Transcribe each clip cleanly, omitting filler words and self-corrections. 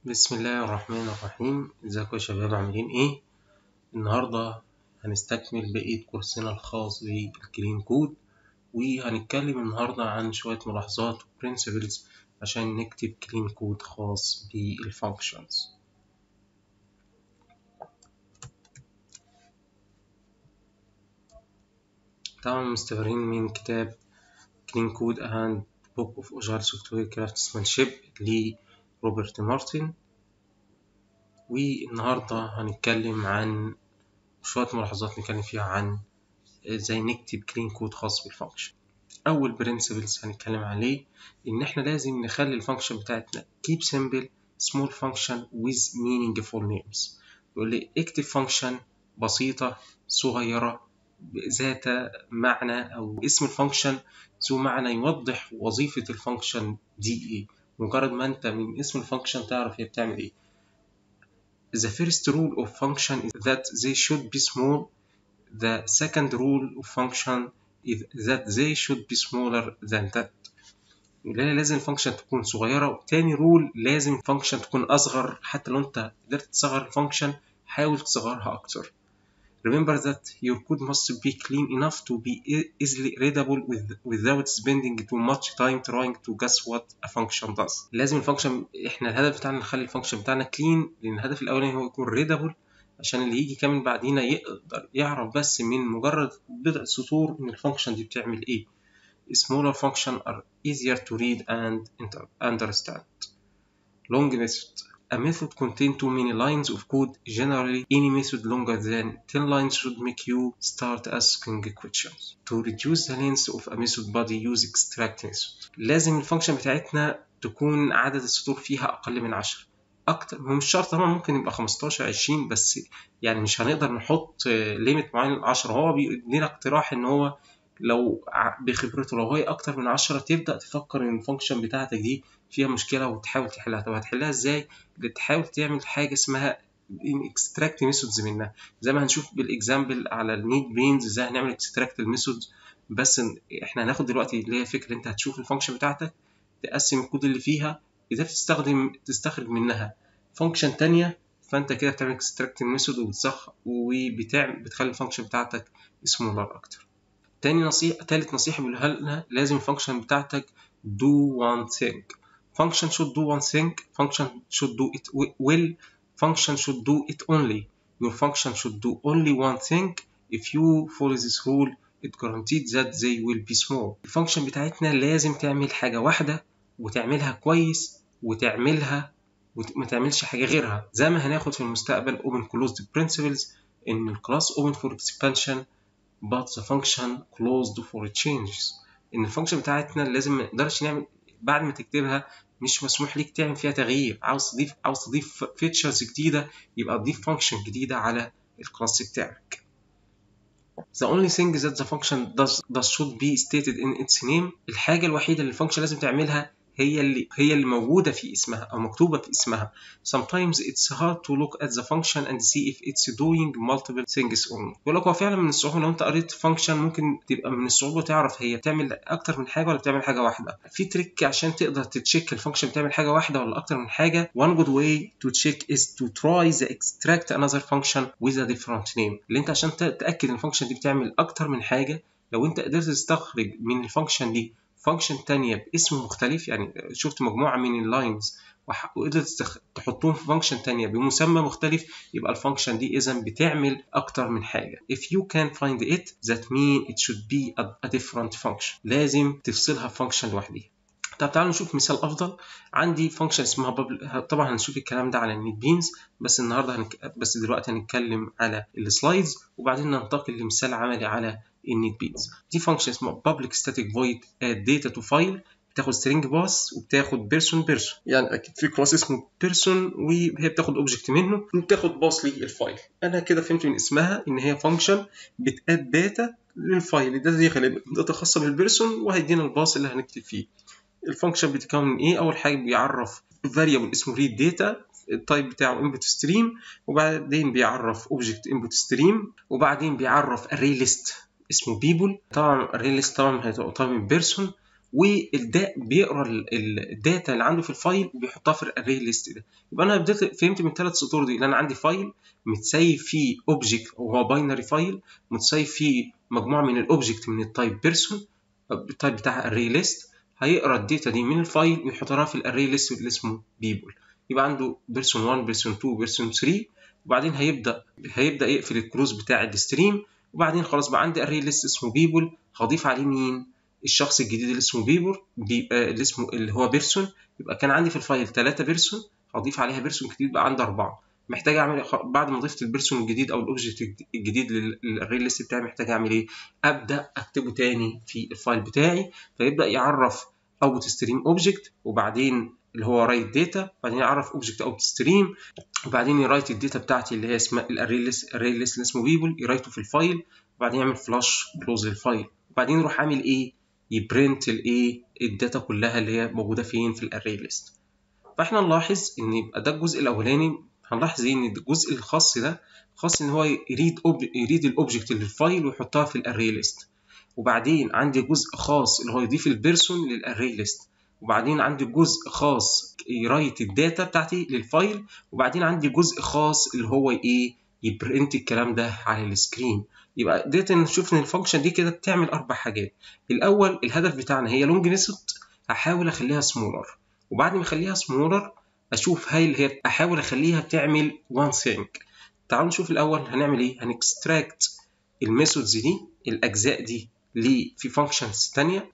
بسم الله الرحمن الرحيم. ازيكم يا شباب، عاملين ايه؟ النهاردة هنستكمل بقية كورسنا الخاص بالكلين كود، وهنتكلم النهاردة عن شوية ملاحظات وبرنسبلز عشان نكتب كلين كود خاص بالفانكشنز. طبعا مستمرين من كتاب كلين كود أهاند بوك اوف اجايل سوفت وير كرافتسمانشيب لروبرت مارتن. والنهاردة هنتكلم عن شوية ملاحظات نتكلم فيها عن ازاي نكتب كلين كود خاص بالفانكشن. اول برنسبلز هنتكلم عليه ان احنا لازم نخلي الفانكشن بتاعتنا keep simple small function with meaningful names. يقول لي اكتب فانكشن بسيطة صغيرة ذات معنى، او اسم الفانكشن ذو معنى يوضح وظيفة الفانكشن دي ايه. مجرد ما انت من اسم الفانكشن تعرف هي بتعمل ايه. The first rule of function is that they should be small. The second rule of function is that they should be smaller than that. لازم الفانكشن تكون صغيرة، وتاني رول لازم الفانكشن تكون أصغر. حتى لو أنت قدرت تصغر الفانكشن حاول تصغرها أكتر. Remember that your code must be clean enough to be easily readable without spending too much time trying to guess what a function does. لازم الفانكشن، احنا الهدف بتاعنا نخلي الفانكشن بتاعنا clean، لأن الهدف الأولاني هو يكون readable عشان اللي يجي كمان بعدينا يقدر يعرف بس من مجرد بضع سطور إن الفانكشن دي بتعمل إيه. Smaller functions are easier to read and understand. Long method. A method contains too many lines of code. Generally, any method longer than 10 lines should make you start asking questions. To reduce the length of a method body, use extract method. لازم الفانكشن بتاعتنا تكون عدد السطور فيها أقل من 10. أكتر مش شرط، طبعا ممكن يبقى 15 20، بس يعني مش هنقدر نحط ليميت معين 10. هو بيدينا اقتراح إن هو لو بخبرته لو هي أكتر من 10 تبدأ تفكر إن الفانكشن بتاعتك دي فيها مشكلة وتحاول تحلها. طب هتحلها إزاي؟ بتحاول تعمل حاجة اسمها extract methods منها، زي ما هنشوف بالإكزامبل على النيت بينز إزاي هنعمل extract الميثودز. بس إحنا هناخد دلوقتي اللي هي فكرة أنت هتشوف الفانكشن بتاعتك تقسم الكود اللي فيها إذا تستخرج منها فانكشن تانية، فأنت كده بتعمل extract الميثود وبتخلي الفانكشن بتاعتك smaller أكتر. تالت نصيحة بيقولها لنا، لازم الفانكشن بتاعتك do one thing. Function should do one thing. Function should do it well. Function should do it only. Your function should do only one thing. If you follow this rule, it guaranteed that they will be small. الفانكشن بتاعتنا لازم تعمل حاجة واحدة وتعملها كويس وتعملها وما تعملش حاجة غيرها. زي ما هناخد في المستقبل open closed principles إن الكلاس open for expansion but the function closed for changes. إن الفانكشن بتاعتنا لازم ما نقدرش نعمل بعد ما تكتبها مش مسموح ليك تعمل فيها تغيير. عاوز تضيف فيتشرز جديدة يبقى تضيف فانكشن جديدة على الكلاس بتاعك. The only thing that the function does should be stated in its name. الحاجة الوحيدة اللي الفانكشن لازم تعملها هي اللي موجودة في اسمها أو مكتوبة في اسمها. Sometimes it's hard to look at the function and see if it's doing multiple things or not. يقول لك هو فعلا من الصعوبة لو أنت قريت فانكشن ممكن تبقى من الصعوبة تعرف هي بتعمل أكتر من حاجة ولا بتعمل حاجة واحدة. في تريك عشان تقدر تتشيك الفانكشن بتعمل حاجة واحدة ولا أكتر من حاجة. One good way to check is to try the extract another function with a different name. اللي أنت عشان تتأكد إن الفانكشن دي بتعمل أكتر من حاجة، لو أنت قدرت تستخرج من الفانكشن دي فانكشن تانية باسم مختلف، يعني شفت مجموعة من اللاينز وقدرت تحطهم في فانكشن تانية بمسمى مختلف، يبقى الفانكشن دي إذن بتعمل أكتر من حاجة. If you can find it that mean it should be a different function. لازم تفصلها فانكشن لوحدها. طب تعالوا نشوف مثال أفضل. عندي فانكشن اسمها بابل. طبعا هنشوف الكلام ده على النيت بينز، بس النهارده بس دلوقتي هنتكلم على السلايدز وبعدين ننتقل لمثال عملي على النيت بينز. دي فانكشن اسمها public static void add data to file. بتاخد string باس وبتاخد بيرسون يعني اكيد في كلاس اسمه بيرسون وهي بتاخد اوبجكت منه وبتاخد باس للفايل. انا كده فهمت من اسمها ان هي فانكشن بتاد داتا للفايل. الداتا دي غالبا داتا خاصه بالبيرسون وهيدينا الباس اللي هنكتب فيه. الفانكشن بتتكون من ايه؟ اول حاجه بيعرف فاريبل اسمه read data، التايب بتاعه input stream، وبعدين بيعرف object input stream، وبعدين بيعرف array list اسمه people. طبعا array list طبعا هيبقى طبعا من بيرسون، والدا بيقرا الداتا اللي عنده في الفايل وبيحطها في الاري ليست ده. يبقى انا بدأت فهمت من الثلاث سطور دي ان انا عندي فايل متسيب فيه اوبجكت وهو باينري فايل، متسيب فيه مجموعه من الاوبجكت من التايب بيرسون، التايب بتاعها اري ليست، هيقرا الداتا دي من الفايل ويحطها في الاري ليست اللي اسمه بيبل. يبقى عنده بيرسون 1 بيرسون 2 بيرسون 3، وبعدين هيبدا يقفل الكلوز بتاع الستريم، وبعدين خلاص بقى عندي اري ليست اسمه بيبل، هضيف عليه مين؟ الشخص الجديد اللي اسمه بيبر اللي هو بيرسون. يبقى كان عندي في الفايل 3 بيرسون، هضيف عليها بيرسون جديد بقى عندي 4. محتاج اعمل بعد ما ضفت البيرسون الجديد او الاوبجكت الجديد للاري ليست بتاعي، محتاج اعمل ايه؟ ابدا اكتبه تاني في الفايل بتاعي، فيبدا يعرف اوت ستريم اوبجكت، وبعدين اللي هو رايت داتا، وبعدين يعرف اوبجكت اوت ستريم، وبعدين يرايت الداتا بتاعتي اللي هي اسمها الاري ليست اللي اسمه بيبل، يرايته في الفايل، وبعدين يعمل فلاش كلوز للفايل، وبعدين يروح عامل ايه؟ يبرنت الايه؟ الداتا كلها اللي هي موجوده فين؟ في الاري ليست. فاحنا نلاحظ ان يبقى ده الجزء الاولاني، هنلاحظ ان الجزء الخاص ده خاص ان هو يريد الاوبجكت اللي في الفايل ويحطها في الاري ليست، وبعدين عندي جزء خاص اللي هو يضيف البيرسون للاري ليست، وبعدين عندي جزء خاص يرايت الداتا بتاعتي للفايل، وبعدين عندي جزء خاص اللي هو ايه؟ يبرنت الكلام ده على السكرين. يبقى ديت نشوف ان الفانكشن دي كده بتعمل 4 حاجات. الاول الهدف بتاعنا هي لونج ميثود، هحاول اخليها سمولر، وبعد ما اخليها سمولر اشوف هي احاول اخليها تعمل وان ثينج. تعالوا نشوف الاول هنعمل ايه. هنكستراكت الميثودز دي، الاجزاء دي في فانكشنز ثانيه.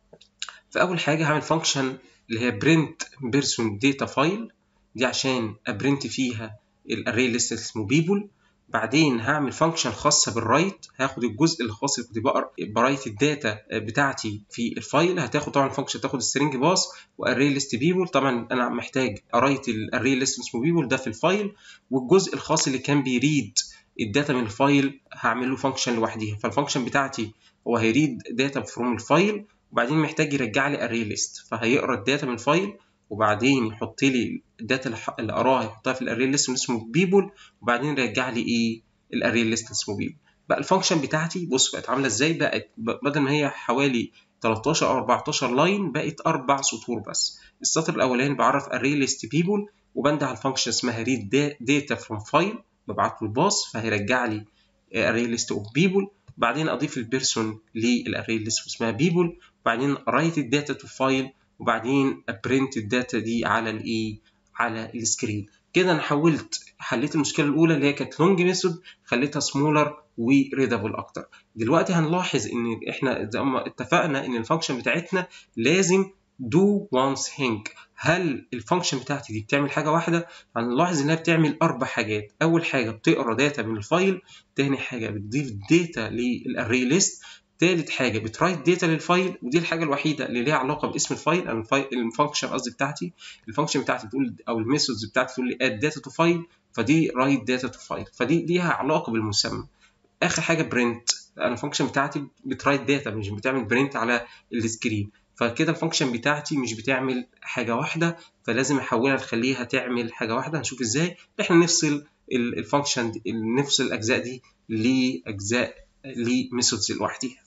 فاول حاجه هعمل فانكشن اللي هي برنت بيرسون داتا فايل، دي عشان ابرنت فيها الاري ليست اسمه بيبل. بعدين هعمل فانكشن خاصه بالرايت، هاخد الجزء الخاص اللي كنت برايت الداتا بتاعتي في الفايل، هتاخد طبعا فانكشن تاخد سترينج باس واري ليست بيبل. طبعا انا محتاج ارايت الاري ليست اسمه بيبل ده في الفايل، والجزء الخاص اللي كان بيريد الداتا من الفايل هعمل له فانكشن لوحديها. فالفانكشن بتاعتي هو هيريد داتا فروم الفايل، وبعدين محتاج يرجع لي اري ليست، فهيقرا الداتا من الفايل، وبعدين يحط لي الداتا اللي قراها يحطها في الاري ليست اللي اسمه بيبل، وبعدين يرجع لي ايه؟ الاري ليست اللي اسمه بيبل. بقى الفانكشن بتاعتي بص بقت عامله ازاي؟ بقت بدل ما هي حوالي 13 او 14 لاين بقت 4 سطور بس. السطر الاولاني بعرف اري ليست بيبل، وبنده على الفانكشن اسمها ريد داتا فروم فايل، ببعت له الباص فهيرجع لي اري ليست اوف بيبل، بعدين اضيف البيرسون للاري ليست اسمها بيبل، وبعدين رايت الداتا تو فايل، وبعدين ابرنت الداتا دي على الايه؟ على السكرين. كده انا حليت المشكله الاولى اللي هي كانت لونج ميثود، خليتها سمولر وريدابل اكتر. دلوقتي هنلاحظ ان احنا زي ما اتفقنا ان الفانكشن بتاعتنا لازم do one thing. هل الفانكشن بتاعتي دي بتعمل حاجه واحده؟ هنلاحظ انها بتعمل 4 حاجات. اول حاجه بتقرا داتا من الفايل، تاني حاجه بتضيف داتا للاري ليست، تالت حاجه بترايت داتا للفايل، ودي الحاجه الوحيده اللي ليها علاقه باسم الفايل. الفانكشن قصدي بتاعتي، الفانكشن بتاعتي بتقول او الميثودز بتاعتي تقول لي اد داتا تو فايل، فدي رايت داتا تو فايل، فدي ليها علاقه بالمسمى. اخر حاجه برنت، انا الفانكشن بتاعتي بترايت داتا مش بتعمل برنت على السكرين، فكده الفانكشن بتاعتي مش بتعمل حاجه واحده، فلازم احولها نخليها تعمل حاجه واحده. هنشوف ازاي احنا نفصل الفانكشن، نفصل الاجزاء دي لاجزاء لميثودز لوحديها.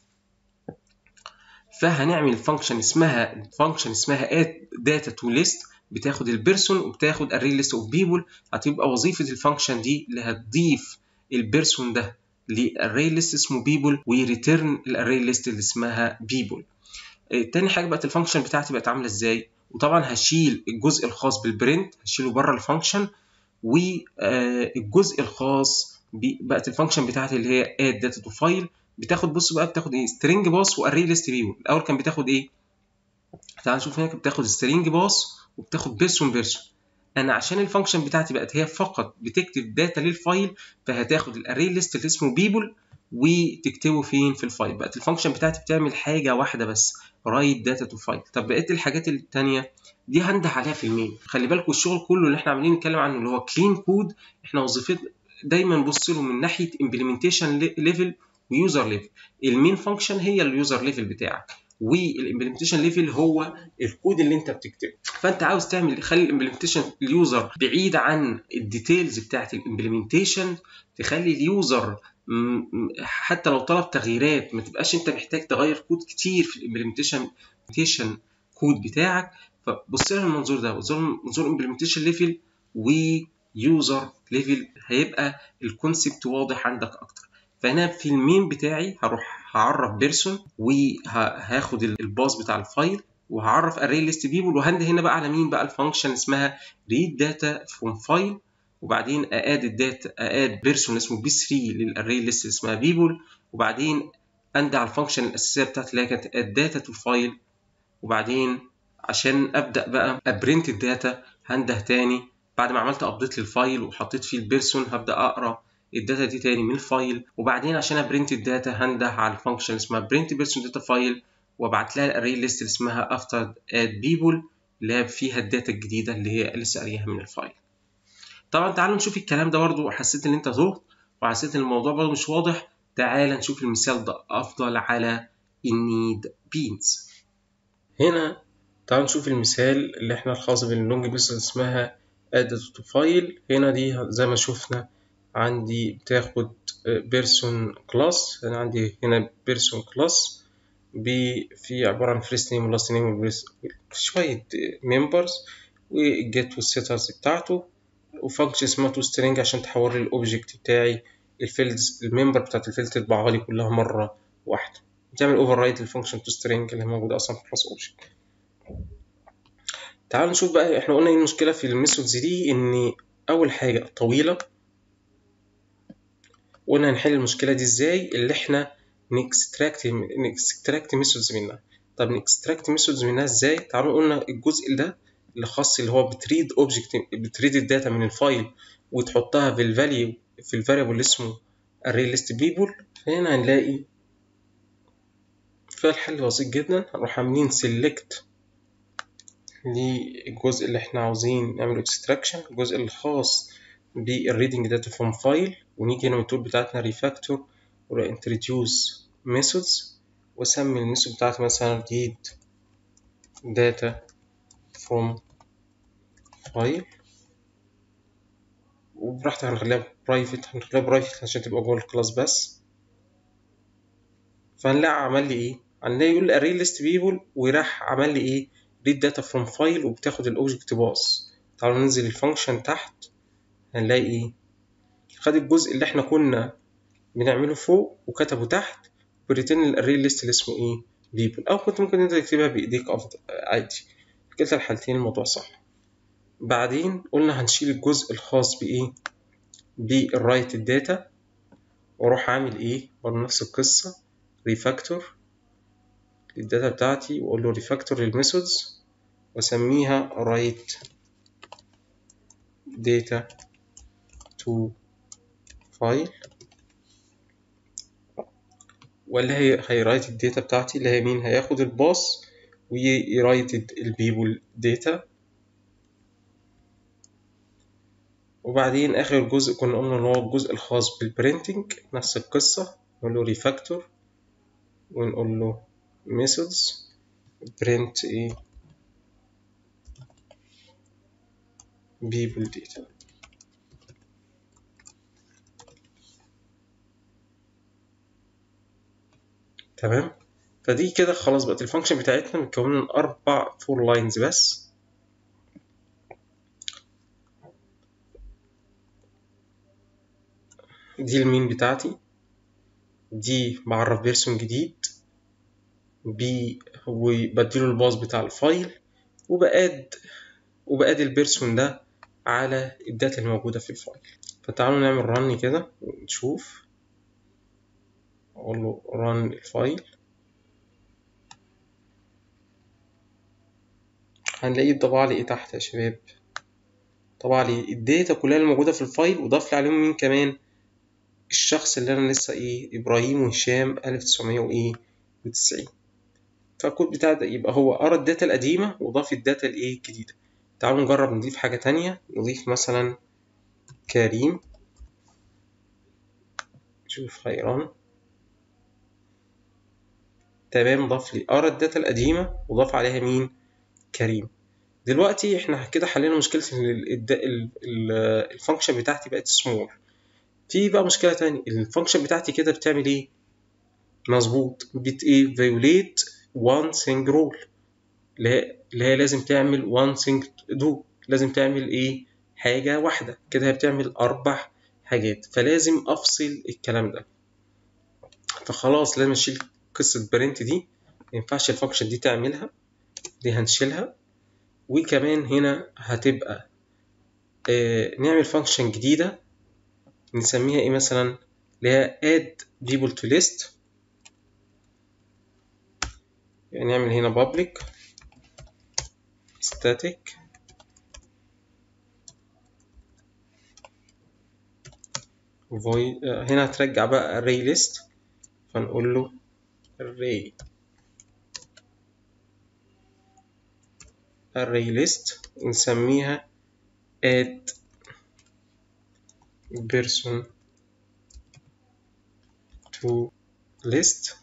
فهنعمل فانكشن اسمها add data to list، بتاخد البيرسون وبتاخد array list of people. هتبقى وظيفه الفانكشن دي اللي هتضيف البيرسون ده لاري ليست اسمه people ويريتيرن الاري ليست اللي اسمها people. تاني حاجه بقت الفانكشن بتاعتي بقت عامله ازاي، وطبعا هشيل الجزء الخاص بالبرنت هشيله بره الفانكشن، والجزء الخاص بقت الفانكشن بتاعتي اللي هي add data to file بتاخد، بص بقى بتاخد ايه؟ string باص واري ليست people. الاول كان بتاخد ايه؟ تعال نشوف هنا، بتاخد string باص وبتاخد بيرسون. انا عشان الفانكشن بتاعتي بقت هي فقط بتكتب داتا للفايل، فهتاخد الاري ليست اللي اسمه people وتكتبه فين؟ في الفايل. بقت الفانكشن بتاعتي بتعمل حاجه واحده بس، رايت داتا تو فايل. طب بقيت الحاجات الثانيه دي هنده عليها في المين. خلي بالكم الشغل كله اللي احنا عاملين نتكلم عنه اللي هو كلين كود، احنا وظيفتنا دايما نبص له من ناحيه امبلمنتيشن ليفل ويوزر ليفل. المين فانكشن هي اليوزر ليفل بتاعك، والامبلمنتيشن ليفل هو الكود اللي انت بتكتبه. فانت عاوز تخلي الامبلمنتيشن اليوزر بعيد عن الديتيلز بتاعت الامبلمنتيشن، تخلي اليوزر حتى لو طلب تغييرات ما تبقاش انت محتاج تغير كود كتير في الامبلمنتيشن الامبلمنتيشن كود بتاعك. فبص لها المنظور ده، منظور امبلمنتيشن ليفل ويوزر ليفل، هيبقى الكونسبت واضح عندك اكتر. فهنا في المين بتاعي هروح هعرف بيرسون، وهاخد الباص بتاع الفايل، وهعرف array list people، وهنده هنا بقى على مين بقى الفانكشن اسمها read data from file، وبعدين اد الداتا اد بيرسون اسمه b3 للاري ليست اسمها people، وبعدين انده على الفانكشن الاساسيه بتاعتي اللي هي كانت اد داتا تو فايل، وبعدين عشان ابدا بقى ابرنت الداتا هنده تاني بعد ما عملت ابديت للفايل وحطيت فيه البيرسون، هبدا اقرا الداتا دي تاني من الفايل، وبعدين عشان ابرنت الداتا هنده على الفانكشن اسمها برنت بيرسون داتا فايل، وابعت لها الاري ليست اللي اسمها افتر اد بيبل اللي هي فيها الداتا الجديده اللي هي لسه قاريها من الفايل. طبعا تعالوا نشوف الكلام ده برضو، حسيت ان انت تهت وحسيت ان الموضوع برضو مش واضح، تعال نشوف المثال ده افضل على النيد بينز. هنا تعالوا نشوف المثال اللي احنا الخاص باللونج ميثود اسمها add to file. هنا دي زي ما شفنا عندي بتاخد بيرسون كلاس، انا عندي هنا بيرسون كلاس في عبارة عن first name و last name وشوية members والجيت والسيترز بتاعته، وفانكشن اسمها تو سترينج عشان تحول لي الاوبجكت بتاعي الفيلدز الممبر بتاعت الفيلد تطبعها لي كلها مرة واحدة، تعمل اوفر رايت للفانكشن تو سترينج اللي موجودة اصلا في كلاس اوبجكت. تعالوا نشوف بقى احنا قلنا ايه المشكلة في الميثودز دي، ان اول حاجة طويلة، قلنا هنحل المشكلة دي ازاي، اللي احنا نكستراكت ميثودز منها. طب نكستراكت ميثودز منها ازاي؟ تعالوا قلنا الجزء ده اللي خاص اللي هو بتريد اوبجكت، بتريد الداتا من الفايل وتحطها في الفاليو في الفاريبل اللي اسمه array list people. فهنا هنلاقي فيها الحل بسيط جدا، هنروح عاملين select للجزء اللي احنا عاوزين نعمل extraction، الجزء الخاص بالreading data from file، ونيجي هنا من التول بتاعتنا refactor introduce methods، واسمي الميثود بتاعتي مثلا read data from file، وبراحتك هنخليها برايفت عشان تبقى جوه الكلاس بس. فهنلاقي عمل لي ايه؟ هنلاقي يقول array list people وراح عمل لي ايه؟ read data from file وبتاخد الاوبجكت باص. تعالوا ننزل الفانكشن تحت، هنلاقي ايه؟ خد الجزء اللي احنا كنا بنعمله فوق وكتبه تحت، بريتين الاري ليست اللي اسمه ايه؟ people، او كنت ممكن انت تكتبها بايديك افضل عادي، في كلتا الحالتين الموضوع صح. بعدين قلنا هنشيل الجزء الخاص بايه؟ بالرايت الداتا، واروح اعمل ايه؟ برضه نفس القصه ريفاكتور للداتا بتاعتي، واقول له ريفاكتور للميثودز واسميها رايت داتا تو فايل، ولا هيرايت الداتا بتاعتي اللي هي مين؟ هياخد الباص ويرايت البيبل داتا. وبعدين اخر جزء كنا قلنا ان هو الجزء الخاص بالبرينتنج، نفس القصة، نقول له ريفاكتور ونقول له methods print ايه؟ people data. تمام، فدي كده خلاص بقت الفانكشن بتاعتنا متكونة من 4 لاينز بس. دي المين بتاعتي، دي بعرف بيرسون جديد وبديله الباص بتاع الفايل، وبقاد البيرسون ده على الداتا اللي موجودة في الفايل. فتعالوا نعمل رن كده ونشوف، اقول له رن الفايل، هنلاقيه طبع لي ايه تحت يا شباب؟ طبع لي الداتا كلها اللي موجودة في الفايل، وضاف لي عليهم مين كمان؟ الشخص اللي انا لسه ايه؟ ابراهيم وهشام 1990. فالكود بتاع ده يبقى هو قرا الداتا القديمة وضاف الداتا الايه الجديدة. تعالوا نجرب نضيف حاجة تانية، نضيف مثلا كريم، شوف خيران. تمام، ضاف لي قرا الداتا القديمة وضاف عليها مين؟ كريم. دلوقتي احنا كده حلينا مشكلة الفانكشن بتاعتي بقت سمول. في بقى مشكلة تانية، الفانكشن بتاعتي كده بتعمل ايه؟ مظبوط، بت ايه؟ violate one thing rule، اللي هي لازم تعمل one thing do، لازم تعمل ايه؟ حاجة واحدة. كده هي بتعمل 4 حاجات، فلازم افصل الكلام ده. فخلاص لازم اشيل قصة برنت دي، مينفعش الفانكشن دي تعملها، دي هنشيلها. وكمان هنا هتبقى نعمل فانكشن جديدة نسميها ايه مثلا، اللي هي add people to list. يعني نعمل هنا public static void. هنا هترجع بقى array list، فنقول له array list ونسميها add person to list.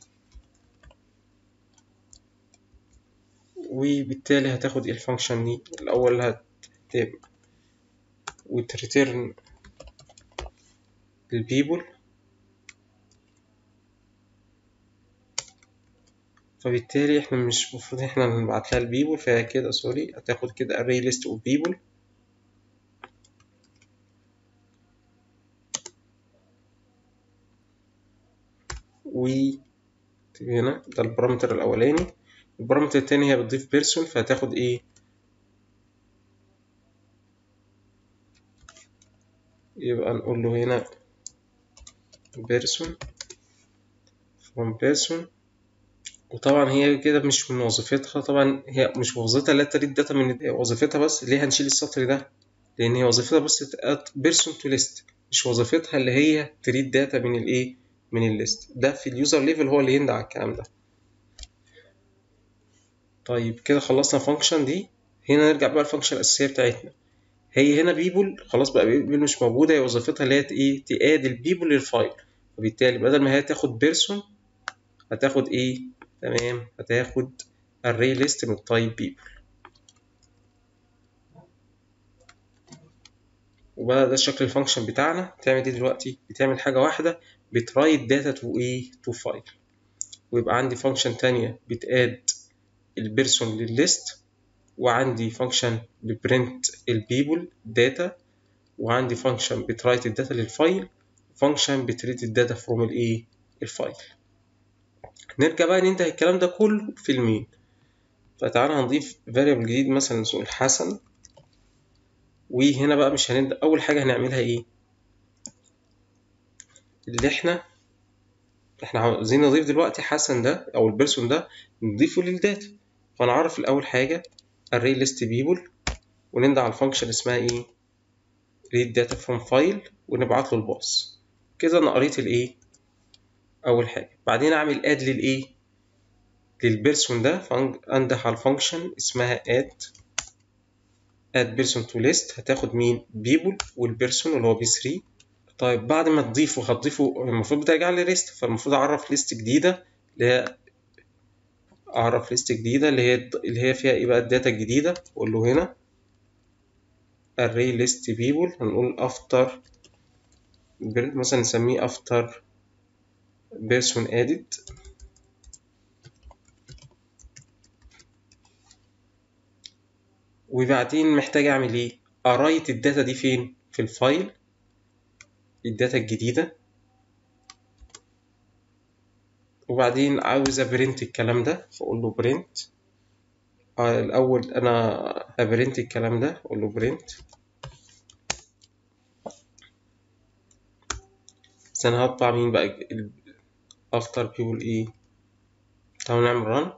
وبالتالي هتاخد الفانكشن دي الأول هتبقى وتريتيرن البيبل. فبالتالي احنا مش المفروض احنا نبعت لها البيبل، فهي كده سوري هتاخد كده array list of people. هنا ده البارامتر الأولاني. البارامتر التاني هي بتضيف بيرسون، فهتاخد ايه؟ يبقى نقول له هنا بيرسون from person. وطبعا هي كده مش من وظيفتها، طبعا هي مش وظيفتها لا تريد داتا من وظيفتها، بس ليه هنشيل السطر ده؟ لأن هي وظيفتها بس بيرسون تو ليست، مش وظيفتها اللي هي تريد داتا من الايه؟ من الليست. ده في اليوزر ليفل هو اللي يندع على الكلام ده. طيب كده خلصنا الفانكشن دي. هنا نرجع بقى الفانكشن الأساسية بتاعتنا. هي هنا بيبول خلاص بقى، بيبول مش موجودة، هي وظيفتها اللي هي ايه؟ تقاد البيبول للفايل. وبالتالي بدل ما هي تاخد بيرسون هتاخد ايه؟ تمام، هتاخد array list من التايب بيبول. وبقى ده شكل الفانكشن بتاعنا. بتعمل ايه دلوقتي؟ بتعمل حاجة واحدة، بترايت داتا تو ايه؟ تو فايل. ويبقى عندي فانكشن تانية بتاد البيرسون للليست، وعندي فانكشن ببرنت البيبول داتا، وعندي فانكشن بترايت الداتا للفايل، فانكشن بتريد الداتا فروم الايه؟ الفايل. نرجع بقى ننتهي الكلام ده كله في المين. فتعالى هنضيف variable جديد مثلا اسمه حسن. وهنا بقى مش هنبدأ، أول حاجة هنعملها إيه؟ اللي إحنا عاوزين نضيف دلوقتي حسن ده أو البيرسون ده نضيفه للداتا. فنعرف الأول حاجة array list people، ونندع على الفانكشن اسمها إيه؟ read data from file، ونبعت له الباص. كده أنا قريت الإيه؟ أول حاجة. بعدين أعمل add للإيه؟ للبيرسون ده، فأنده على الفانكشن اسمها add person to list. هتاخد مين؟ people والبيرسون اللي هو b3. طيب بعد ما تضيفه هتضيفه المفروض بترجع لي ليست، فالمفروض اعرف ليست جديده اللي هي فيها ايه بقى؟ الداتا الجديده. اقول له هنا array list people، هنقول after مثلا نسميه after person added. وبعدين محتاج اعمل ايه؟ ارايت الداتا دي فين؟ في الفايل، الداتا الجديده. وبعدين عاوز ابرنت الكلام ده، فاقول له برنت. الاول انا هبرنت الكلام ده، اقول له برنت. بس انا هطبع مين بقى؟ افتر بيقول ايه؟ تعالوا نعمل ران.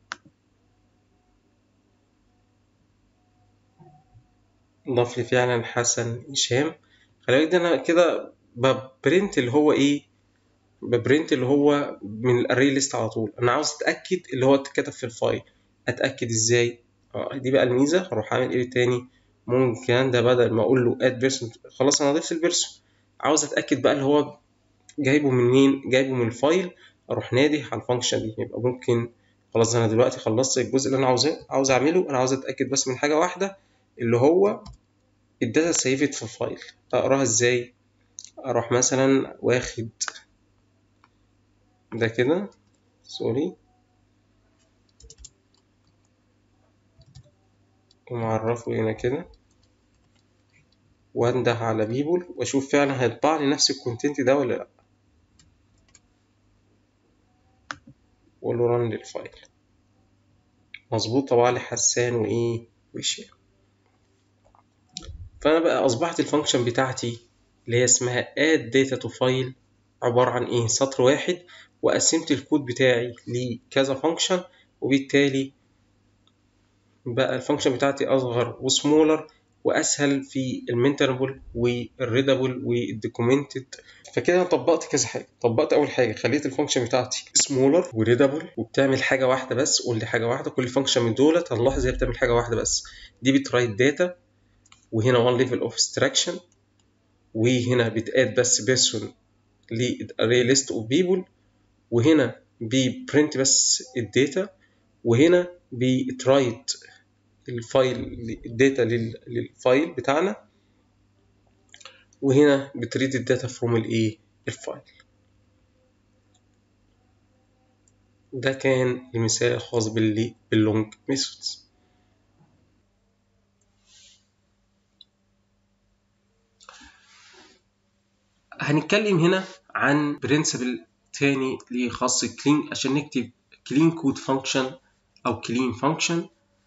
ضاف لي فعلا حسن هشام. خلي بالك ده انا كده ببرنت اللي هو ايه؟ ببرنت اللي هو من الاري ليست على طول. انا عاوز اتاكد اللي هو اتكتب في الفايل. اتاكد ازاي؟ دي بقى الميزه. هروح اعمل ايه تاني؟ ممكن ده بدل ما اقول له اد بيرسون، خلاص انا ضفت البيرسون، عاوز اتاكد بقى اللي هو جايبه منين؟ جايبه من الفايل. اروح نادي على الفانكشن دي. يبقى ممكن خلاص انا دلوقتي خلصت الجزء اللي انا عاوز اعمله. انا عاوز اتاكد بس من حاجه واحده، اللي هو الداتا سيفت في الفايل. اقراها ازاي؟ اروح مثلا واخد ده كده، سوري، ومعرفه هنا كده، وانده على بيبول واشوف فعلا هيطبع لي نفس الكونتنت ده ولا لا، واقول له رن للفايل. مظبوط، طبع لي حسان وايه وشيء. فانا بقى اصبحت الفانكشن بتاعتي اللي هي اسمها add data to file عبارة عن ايه؟ سطر واحد، وقسمت الكود بتاعي لكذا فانكشن، وبالتالي بقى الفانكشن بتاعتي اصغر وسمولر واسهل في المينتنبل والريدابل والدوكيومنتد. فكده انا طبقت كذا حاجه. طبقت اول حاجه، خليت الفانكشن بتاعتي سمولر وريدابل وبتعمل حاجه واحده بس. قول لي حاجه واحده، كل فانكشن من دول هنلاحظ هي بتعمل حاجه واحده بس، دي بترايت داتا، وهنا وان ليفل اوف abstraction، وهنا بتاد بس بيرسون للاري ليست اوف بيبل، وهنا بيبرنت بس الداتا، وهنا بترايت الفايل الداتا للفايل بتاعنا، وهنا بتريد الداتا فروم الايه الفايل. ده كان المثال الخاص باللونج ميثودز. هنتكلم هنا عن برنسبل تاني ليه خاص كلين، عشان نكتب كلين كود فانكشن او كلين فانكشن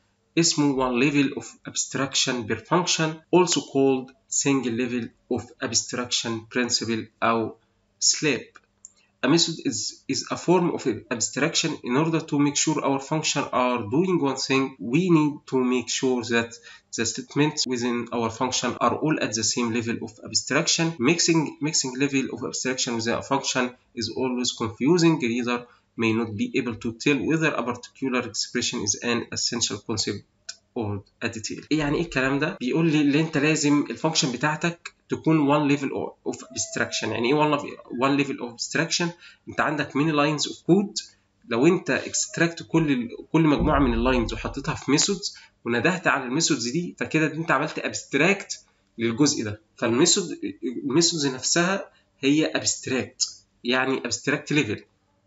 اسمه one level of abstraction per function, also called single level of abstraction principle أو SLAP. A method is a form of abstraction. In order to make sure our functions are doing one thing, we need to make sure that the statements within our function are all at the same level of abstraction. Mixing level of abstraction within a function is always confusing. Reader may not be able to tell whether a particular expression is an essential concept or a detail. يعني ايه الكلام ده؟ بيقول لي اللي انت لازم الفانكشن بتاعتك تكون one level of abstraction. يعني ايه one level of abstraction؟ انت عندك many lines of code، لو انت extract كل مجموعه من اللاينز وحطيتها في ميثودز وندهت على الميثودز دي، فكده انت عملت abstract للجزء ده. فالميثودز نفسها هي abstract، يعني abstract level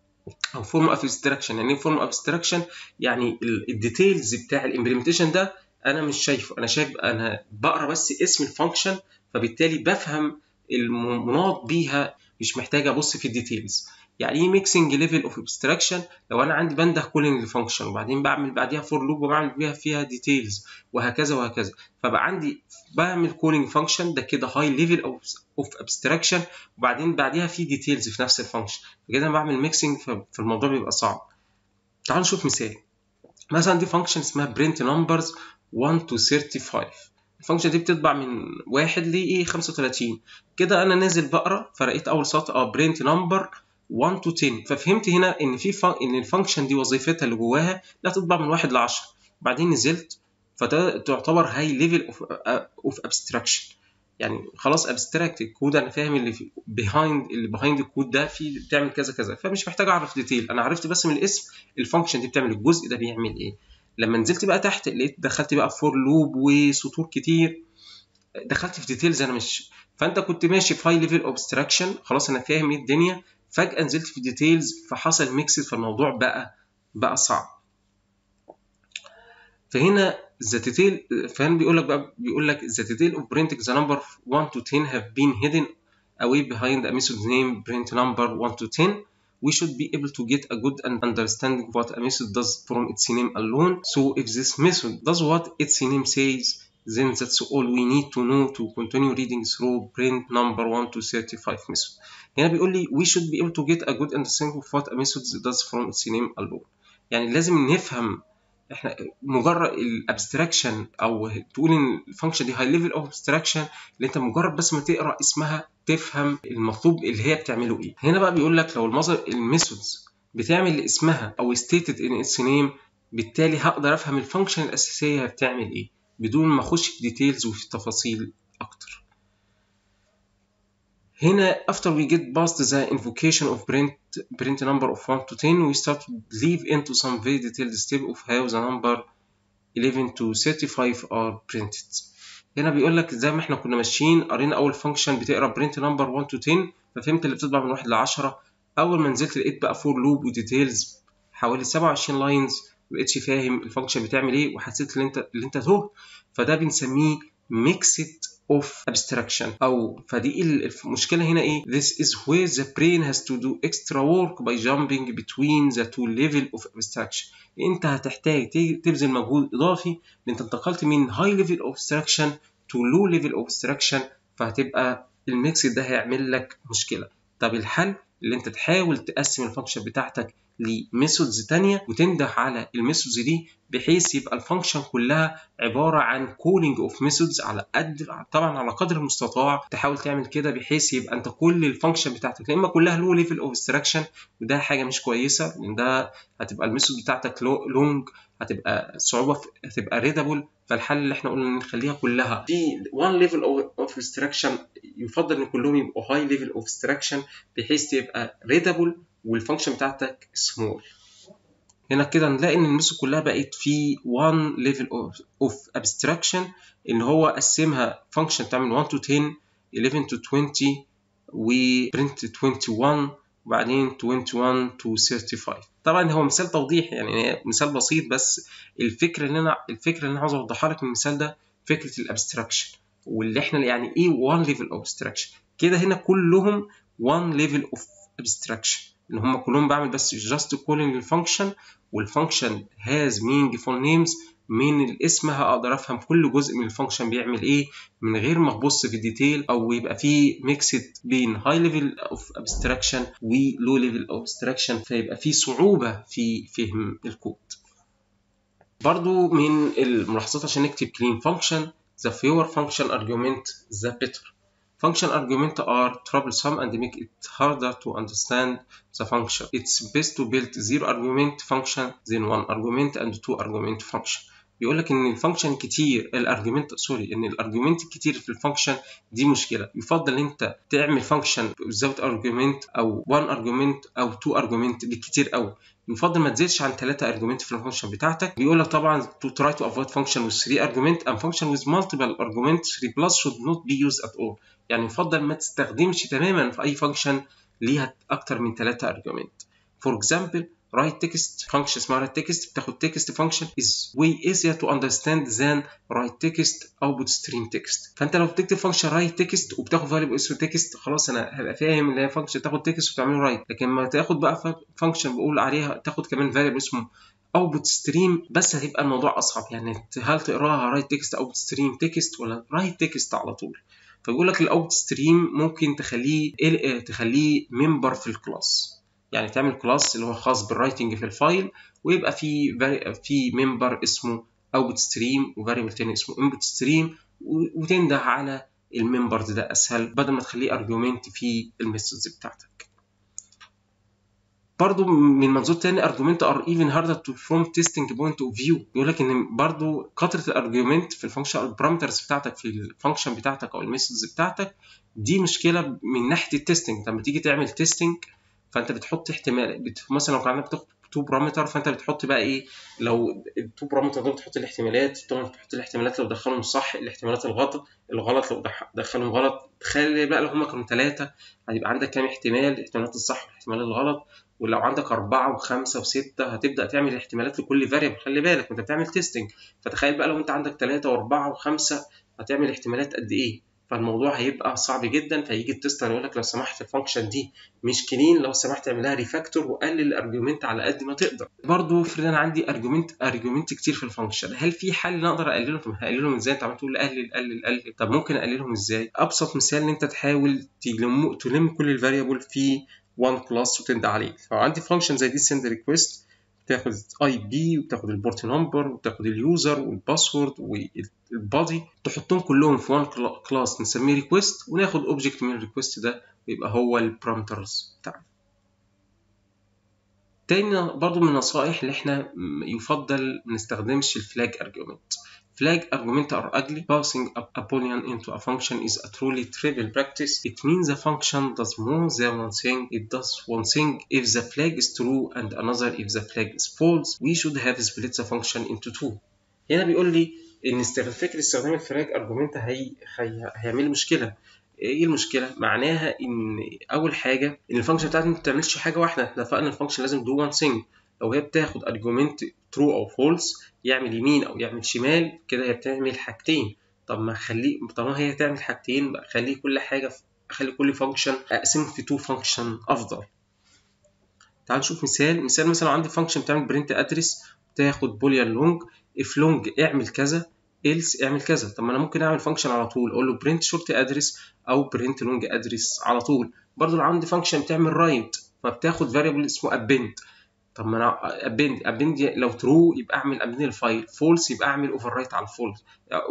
او فورم اوف ابستراكشن. يعني ايه فورم اوف ابستراكشن؟ يعني الديتيلز بتاع الامبلمنتيشن ده انا مش شايفه، انا شايف انا بقرا بس اسم الفانكشن، فبالتالي بفهم المناط بيها، مش محتاج ابص في الديتيلز. يعني ايه ميكسنج ليفل اوف ابستراكشن؟ لو انا عندي بنده كولينج لفانكشن وبعدين بعمل بعديها فور لوب وبعمل فيها ديتيلز وهكذا وهكذا، فبقى عندي بعمل كولينج فانكشن ده كده هاي ليفل اوف ابستراكشن، وبعدين بعديها في ديتيلز في نفس الفانكشن، فكده انا بعمل ميكسنج، فالموضوع بيبقى صعب. تعالوا نشوف مثال. مثلا دي فانكشن اسمها print numbers 1 to 35. الفانكشن دي بتطبع من 1 ل 35. كده انا نازل بقرا فرقيت اول سطر print number 1 to 10، ففهمت هنا ان ان الفانكشن دي وظيفتها اللي جواها لا تطبع من 1 ل 10. بعدين نزلت، فده تعتبر هاي ليفل اوف ابستراكشن. يعني خلاص ابستراكت الكود، انا فاهم اللي بيهايند الكود ده في بتعمل كذا كذا، فمش محتاج اعرف ديتيل، انا عرفت بس من الاسم الفانكشن دي بتعمل الجزء ده بيعمل ايه. لما نزلت بقى تحت لقيت دخلت بقى فور لوب وسطور كتير، دخلت في ديتيلز انا مش، فانت كنت ماشي في هاي ليفل اوبستراكشن خلاص انا فاهم ايه الدنيا، فجاه نزلت في ديتيلز فحصل ميكس، فالموضوع بقى صعب. فهنا فهنا بيقول لك the detail of printing the number 1 to 10 have been hidden away behind a method name print number 1 to 10. We should be able to get a good understanding of what a method does from its name alone. So if this method does what its name says, then that's all we need to know to continue reading through print number 1 to 35 method. هنا بيقول لي we should be able to get a good understanding of what a method does from its name alone. يعني لازم نفهم احنا مجرد الابستراكشن، او تقول ان الفانكشن دي هاي ليفل اوف ابستراكشن اللي انت مجرد بس ما تقرا اسمها تفهم المطلوب اللي هي بتعمله ايه. هنا بقى بيقول لك لو الميثودز بتعمل اسمها او stated in its name، بالتالي هقدر افهم الفانكشن الاساسيه بتعمل ايه بدون ما اخش في ديتيلز وفي تفاصيل اكتر. هنا after we get past the invocation of print number of 1 to 10, we start to dive into some very detailed step of how the number 11 to 35 are printed. هنا بيقول لك زي ما احنا كنا ماشيين قرينا اول فانكشن بتقرا print number 1 to 10، ففهمت اللي بتطبع من 1 ل 10. اول ما نزلت لقيت بقى فور لوب وديتيلز حوالي 27 لاينز مبقتش فاهم الفانكشن بتعمل ايه وحسيت ان انت تهت، فده بنسميه mixed of abstraction. او فدي المشكله هنا ايه؟ this is where the brain has to do extra work by jumping between the two level of abstraction. انت هتحتاج تبذل مجهود اضافي، لان انت انتقلت من high level of abstraction to low level of abstraction، فهتبقى الميكس ده هيعمل لك مشكله. طب الحل اللي انت تحاول تقسم الفانكشن بتاعتك لميثودز تانية وتنده على الميثودز دي، بحيث يبقى الفانكشن كلها عبارة عن كولينج اوف ميثودز على قد، طبعا على قدر المستطاع تحاول تعمل كده، بحيث يبقى انت كل الفانكشن بتاعتك يا اما كلها لو ليفل اوف ابستراكشن، وده حاجة مش كويسة، لان ده هتبقى الميثود بتاعتك لونج، هتبقى صعوبة هتبقى ريدابل. فالحل اللي احنا قلنا نخليها كلها في وان ليفل اوف ابستراكشن، يفضل ان كلهم يبقوا هاي ليفل اوف ابستراكشن بحيث تبقى ريدابل والفانكشن بتاعتك سمول. هنا كده نلاقي ان الميثود كلها بقت في one level of abstraction، ان هو قسمها فانكشن تعمل 1 to 10 11 to 20 وبرنت 21 وبعدين 21 to 35. طبعا هو مثال توضيح يعني مثال بسيط، بس الفكره اللي انا عاوز اوضحها لك من المثال ده فكره الابستراكشن، واللي احنا يعني ايه one level of abstraction. كده هنا كلهم one level of abstraction، ان هم كلهم بعمل بس just calling الفانكشن، والفانكشن has meaningful names، من الاسم هقدر افهم كل جزء من الفانكشن بيعمل ايه من غير ما ابص في الديتيل، او يبقى فيه ميكسد بين هاي ليفل اوف ابستراكشن ولو ليفل اوف ابستراكشن، فيبقى فيه صعوبه في فهم الكود. برضو من الملاحظات عشان نكتب clean function: the fewer function argument the better. Function arguments are troublesome and make it harder to understand the function. It's best to build zero argument function than one argument and two argument function. بيقول لك ان الفانكشن كتير ان الارجيومنت الكتير في الفانكشن دي مشكله، يفضل ان انت تعمل فانكشن without argument او one argument او two argument بالكتير قوي، يفضل ما تزيدش عن 3 argument في الفانكشن بتاعتك. بيقول لك طبعا to try to avoid function with 3 argument and function with multiple argument 3 plus should not be used at all. يعني يفضل ما تستخدمش تماما في اي فانكشن ليها اكتر من 3 argument. For example write text function اسمها write text، بتاخد text function is way easier to understand than write text output stream text. فانت لو بتكتب function write text وبتاخد variable اسمه text، خلاص انا هبقى فاهم ان هي function تاخد text وتعمله write، لكن ما تاخد بقى function بقول عليها تاخد كمان variable اسمه output stream، بس هتبقى الموضوع اصعب. يعني هل تقراها write text output stream text ولا write text على طول؟ فبيقول لك الاوت ستريم ممكن تخليه ممبر في الكلاس، يعني تعمل كلاس اللي هو خاص بالرايتنج في الفايل، ويبقى في ممبر اسمه اوت ستريم وفاريبل تاني اسمه انبوت ستريم، وتنده على الممبر ده اسهل بدل ما تخليه ارجيومنت في الميثودز بتاعتك. برضو من منظور تاني argument are even harder to from testing point of view. بيقول لك ان برضو كثره الارجيومنت في الفانكشن البارامترز بتاعتك في الفانكشن بتاعتك او الميثودز بتاعتك دي مشكله من ناحيه التستنج. لما تيجي تعمل تيستنج فانت بتحط احتمال، مثلا لو كان بتاخد 2 بارامتر فانت بتحط بقى ايه، لو ال 2 بارامتر دول بتحط الاحتمالات، طبعا بتحط الاحتمالات لو دخلهم صح، الاحتمالات الغلط لو دخلهم غلط. تخيل بقى لو هم كانوا 3 هيبقى عندك كام احتمال، الاحتمالات الصح والاحتمال الغلط. ولو عندك 4 و5 و6 هتبدا تعمل احتمالات لكل فاريبل. خلي بالك انت بتعمل تيستنج، فتخيل بقى لو انت عندك 3 و4 و5 هتعمل احتمالات قد ايه، فالموضوع هيبقى صعب جدا. فيجي التستر يقول لك لو سمحت الفانكشن دي مش كلين، لو سمحت اعملها ريفاكتور وقلل الارجيومنت على قد ما تقدر. برضه افرض انا عندي ارجيومنت كتير في الفانكشن، هل في حل اقدر اقللهم؟ هقللهم ازاي؟ انت عمال تقول قلل. طب ممكن اقللهم ازاي؟ ابسط مثال ان انت تحاول تلم كل الفاريبل في one كلاس وتنده عليه. فعندي فانكشن زي دي send request، بتاخد اي بي وبتاخد البورت نمبر وبتاخد اليوزر والباسورد والبادي، تحطهم كلهم في وان كلاس نسميه ريكوست، وناخد اوبجكت من الريكوست ده ويبقى هو البارامترز بتاعنا. تاني برضو من النصائح اللي احنا يفضل ما نستخدمش الفلاج ارجيومنت. Flag arguments are ugly. Passing a boolean into a function is a truly trivial practice. It means the function does more than one thing. It does one thing if the flag is true and another if the flag is false. We should have split the function into two. هنا بيقول لي ان فكرة استخدام الفلاج argument هيعمل مشكلة. ايه المشكله؟ معناها ان اول حاجه ان الفانكشن بتاعتي ما بتعملش حاجه واحده. احنا اتفقنا الفانكشن لازم do one thing، لو هي بتاخد argument true او false يعمل يمين او يعمل شمال، كده هي بتعمل حاجتين. طب ما خليه، طالما هي تعمل حاجتين بقى خلي كل حاجه، اخلي كل فانكشن اقسمه في 2 فانكشن افضل. تعال نشوف مثال مثلا عندي فانكشن بتعمل برنت ادرس، تاخد بوليان لونج، اف لونج اعمل كذا else اعمل كذا. طب ما انا ممكن اعمل فانكشن على طول اقول له برنت شورت ادرس او برنت لونج ادرس على طول. برضو لو عندي فانكشن بتعمل رايت فبتاخد فاريبل اسمه ابند. طب ما انا ابند لو ترو يبقى اعمل ابند الفايل، فولس يبقى اعمل اوفر رايت على الفولس،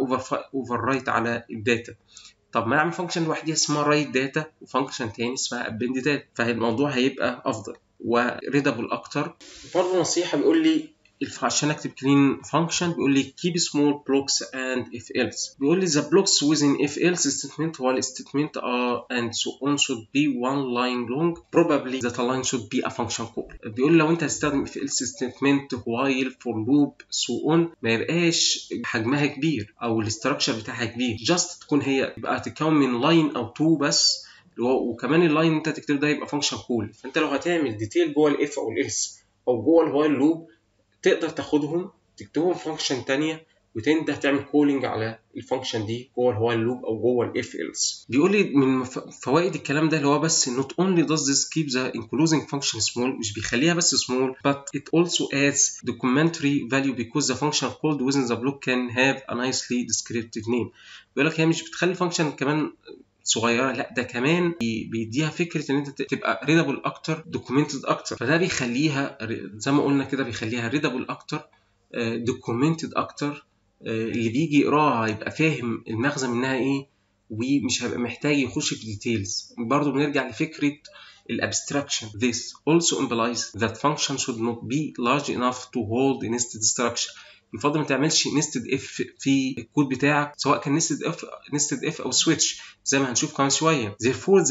اوفر رايت على الداتا. طب ما اعمل فانكشن لوحديها اسمها رايت داتا وفانكشن تاني اسمها ابند داتا، فالموضوع هيبقى افضل وريدابل اكتر. برضه نصيحه بيقول لي عشان اكتب كلين فانكشن بيقول لي keep small blocks and if else. بيقول لي the blocks within if else statement while statement are and so on should be one line long probably that a line should be a function call. بيقول لي لو انت هتستخدم if else statement while for loop so on ما يبقاش حجمها كبير او الاستراكشر بتاعها كبير، just تكون هي يبقى تتكون من لاين او تو بس، وكمان اللاين انت تكتبه ده يبقى فانكشن كول. فانت لو هتعمل ديتيل جوه الاف او الالس او جوه الوايل لوب تقدر تاخدهم تكتبهم فانكشن تانية وتنده تعمل كولينج على الفانكشن دي جوه الوايل لوب او جوه الاف الس. بيقول لي من فوائد الكلام ده اللي هو بس not only does this keep the enclosing function small، مش بيخليها بس small but it also adds documentary value because the function called within the block can have a nicely descriptive name. بيقول لك هي مش بتخلي فانكشن كمان صغيره، لا ده كمان بيديها فكره ان انت تبقى ريدابل اكتر، دوكيومنتد اكتر، فده بيخليها زي ما قلنا كده بيخليها ريدابل اكتر، دوكيومنتد اكتر، اللي بيجي يقراها هيبقى فاهم المغزى منها ايه ومش هيبقى محتاج يخش في ديتيلز. برضو بنرجع لفكره الابستراكشن. This also implies that function should not be large enough to hold a nested structure. يفضل ما تعملش نستد اف في الكود بتاعك سواء كان نستد اف او سويتش زي ما هنشوف كمان شويه. Therefore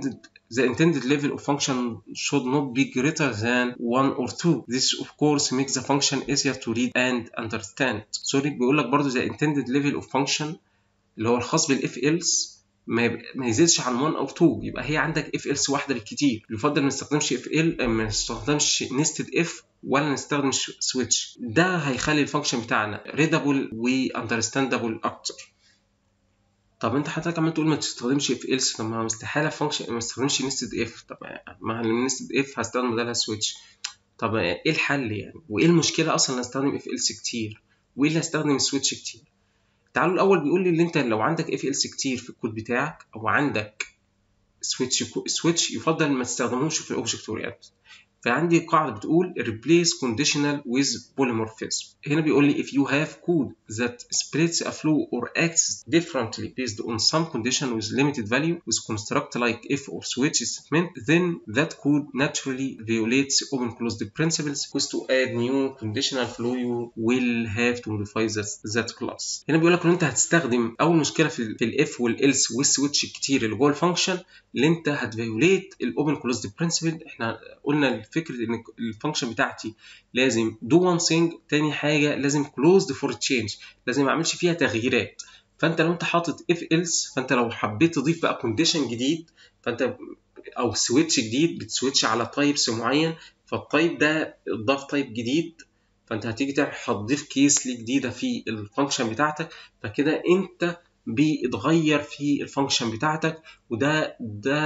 the intended level of function should not be greater than 1 or 2. This of course makes the function easier to read and understand. سوري بيقول لك برضو the intended level of function اللي هو الخاص بالاف else ما يزيدش عن 1 او 2، يبقى هي عندك اف else واحده بالكتير. يفضل ما نستخدمش اف ال، ما نستخدمش نستد اف ولا نستخدم سويتش. ده هيخلي الفانكشن بتاعنا ريدابل واندرستاندابل اكتر. طب انت حضرتك عمال تقول ما تستخدمش اف else، طب ما استحاله فانكشن ما استخدمش نستد اف، طب مع النستد اف هستخدم بدلها سويتش. طب ايه الحل يعني؟ وايه المشكله اصلا استخدم اف else كتير وايه اللي هستخدم سويتش كتير؟ تعالوا الاول بيقول لي ان انت لو عندك اف else كتير في الكود بتاعك او عندك سويتش يفضل ما تستخدموش في الاوبجكت اورينتد. فعندي قاعدة بتقول replace conditional with polymorphism. هنا بيقول لي if you have code that splits a flow or acts differently based on some condition with limited value with construct like if or switch statement, then that code naturally violates open closed principles. Because to add new conditional flow you will have to modify that class. هنا بيقول لك ان انت هتستخدم اول مشكلة في الاف والالس والسويتش الكتير اللي جوه الفانكشن اللي انت هتفيوليت الاوبن كلوزد برنسبل. احنا قلنا فكره ان الفانكشن بتاعتي لازم دو وان ثينج، تاني حاجه لازم كلوزد فور تشينج، لازم ما اعملش فيها تغييرات. فانت لو انت حاطط اف ايلس فانت لو حبيت تضيف بقى كونديشن جديد فانت او سويتش جديد بتسويتش على تايبس معين، فالتايب ده اضاف تايب جديد، فانت هتيجي هتضيف كيس جديده في الفانكشن بتاعتك، فكده انت بيتغير في الفانكشن بتاعتك وده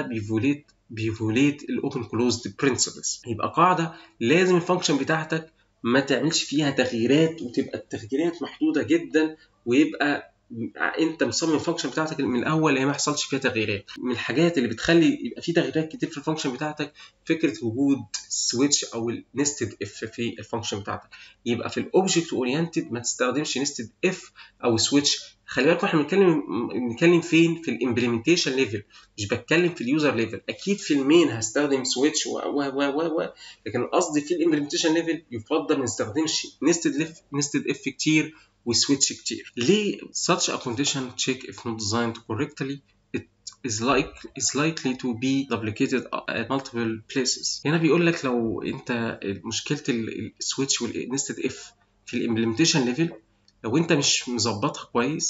بيفوليت الاوبن كلوزد برنسبلز. يبقى قاعده لازم الفانكشن بتاعتك ما تعملش فيها تغييرات وتبقى التغييرات محدوده جدا، ويبقى انت مصمم الفانكشن بتاعتك من الاول ما يحصلش فيها تغييرات. من الحاجات اللي بتخلي يبقى في تغييرات كتير في الفانكشن بتاعتك فكره وجود سويتش او النستد اف في الفانكشن بتاعتك. يبقى في الاوبجكت اورينتد ما تستخدمش نستد اف او سويتش. خلي بالكم احنا بنتكلم فين؟ في الامبلمنتيشن ليفل، مش بتكلم في اليوزر ليفل. اكيد في المين هستخدم سويتش لكن قصدي في الامبلمنتيشن ليفل يفضل ما نستخدمش نستد اف كتير وسويتش كتير. ليه؟ such a condition check if not designed correctly it is likely to be duplicated at multiple places. هنا بيقول لك لو انت مشكله السويتش والنستد اف في الامبلمنتيشن ليفل لو انت مش مظبطها كويس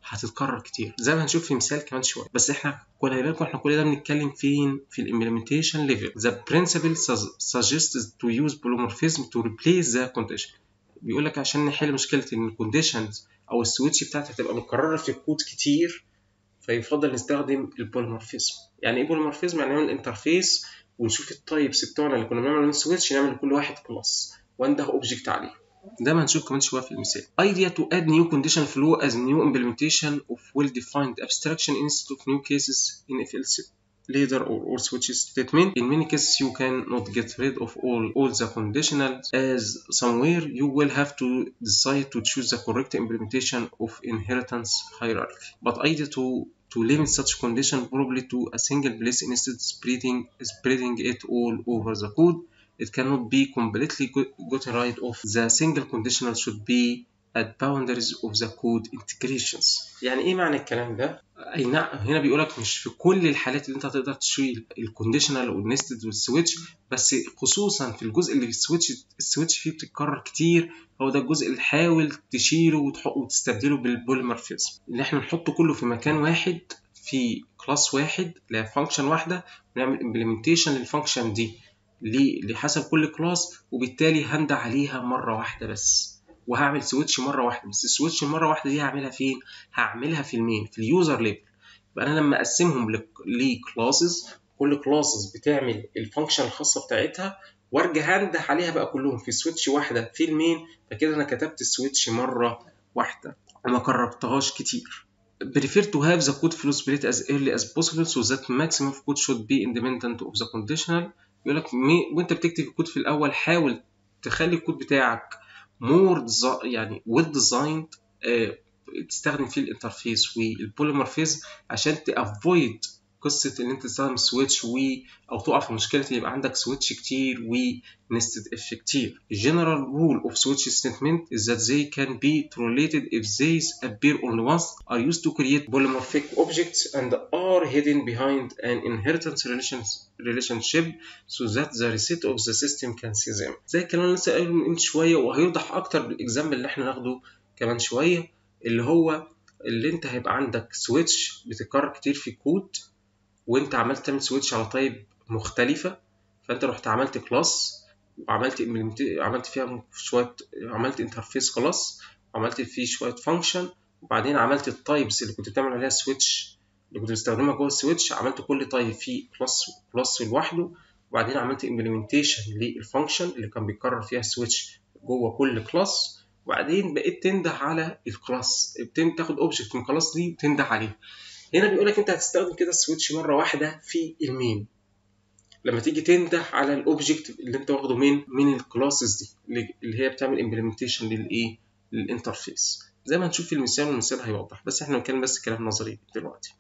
هتتكرر كتير زي ما هنشوف في مثال كمان شويه. بس احنا كل ده بنتكلم فين؟ في الامبلمنتيشن ليفل. The principle suggests to use polymorphism to replace the condition. بيقول لك عشان نحل مشكله ان الكونديشنز او السويتش بتاعتها تبقى متكرره في الكود كتير، فيفضل نستخدم البوليمورفيزم. يعني ايه بوليمورفيزم؟ يعني نعمل انترفيس ونشوف التايبس بتوعنا اللي كنا بنعمل من سويتش، نعمل لكل واحد كلاس وانده اوبجكت عليه. ده ما هنشوف كمان شويه في المثال. idea to add new condition flow as new implementation of well-defined abstraction instead of new cases in if else later or switch statement. In many cases you cannot get rid of all the conditionals, as somewhere you will have to decide to choose the correct implementation of inheritance hierarchy. But idea to limit such condition probably to a single place instead spreading it all over the code. It cannot be completely gotten rid of. The single conditional should be at boundaries of the code integrations. يعني ايه معنى الكلام ده؟ اي نعم، هنا بيقولك مش في كل الحالات اللي انت هتقدر تشيل الكونديشنال والنستد والسويتش، بس خصوصا في الجزء اللي السويتش فيه بتتكرر كتير، هو ده الجزء اللي حاول تشيله وتستبدله بالبوليمورفيزم، اللي احنا نحطه كله في مكان واحد في كلاس واحد لفانكشن واحده، ونعمل امبلمنتيشن للفانكشن دي لحسب كل كلاس، وبالتالي هندع عليها مره واحده بس، وهعمل سويتش مره واحده بس. السويتش المره واحده دي هعملها فين؟ هعملها في المين، في اليوزر ليفل. يبقى انا لما اقسمهم لكلاسز، كل كلاسز بتعمل الفانكشن الخاصه بتاعتها، وارجع هنده عليها بقى كلهم في سويتش واحده في المين، فكده انا كتبت السويتش مره واحده وما كررتهاش كتير. prefer to have the code flow split as early as possible so that maximum of code should be independent of the conditional. يقول لك وانت بتكتب الكود في الاول حاول تخلي الكود بتاعك more يعني well designed، تستخدم فيه الانترفيس والبوليمورفيزم عشان تافويد قصه ان انت تستخدم سويتش او تقع في مشكله ان يبقى عندك سويتش كتير ونستد اف كتير. General rule of switch statement is that they can be correlated if they appear only once, are used to create polymorphic objects, and are hidden behind an inheritance relationship so that the reset of the system can see them. زي الكلام اللي لسه قايله من شويه، وهيوضح اكتر بالاكزامبل اللي احنا ناخده كمان شويه، اللي هو اللي انت هيبقى عندك سويتش بتتكرر كتير في الكود، وانت عملت تعمل سويتش على طيب مختلفة، فانت رحت عملت كلاس وعملت عملت فيها شوية، عملت انترفيس كلاس وعملت فيه شوية فانكشن، وبعدين عملت التايبس اللي كنت بتعمل عليها سويتش اللي كنت بتستخدمها جوه السويتش، عملت كل تايب فيه كلاس لوحده، وبعدين عملت امبلمنتيشن للفانكشن اللي كان بيكرر فيها سويتش جوه كل كلاس، وبعدين بقيت تنده على الكلاس، تاخد اوبجكت من الكلاس دي وتنده عليه. هنا بيقول لك انت هتستخدم كده السويتش مره واحده في المين لما تيجي تنده على الاوبجكت اللي انت واخده من الكلاسز دي اللي هي بتعمل امبلمنتيشن للانترفيس، زي ما هنشوف في المثال، والمثال هيوضح، بس احنا بنتكلم بس كلام نظري دلوقتي.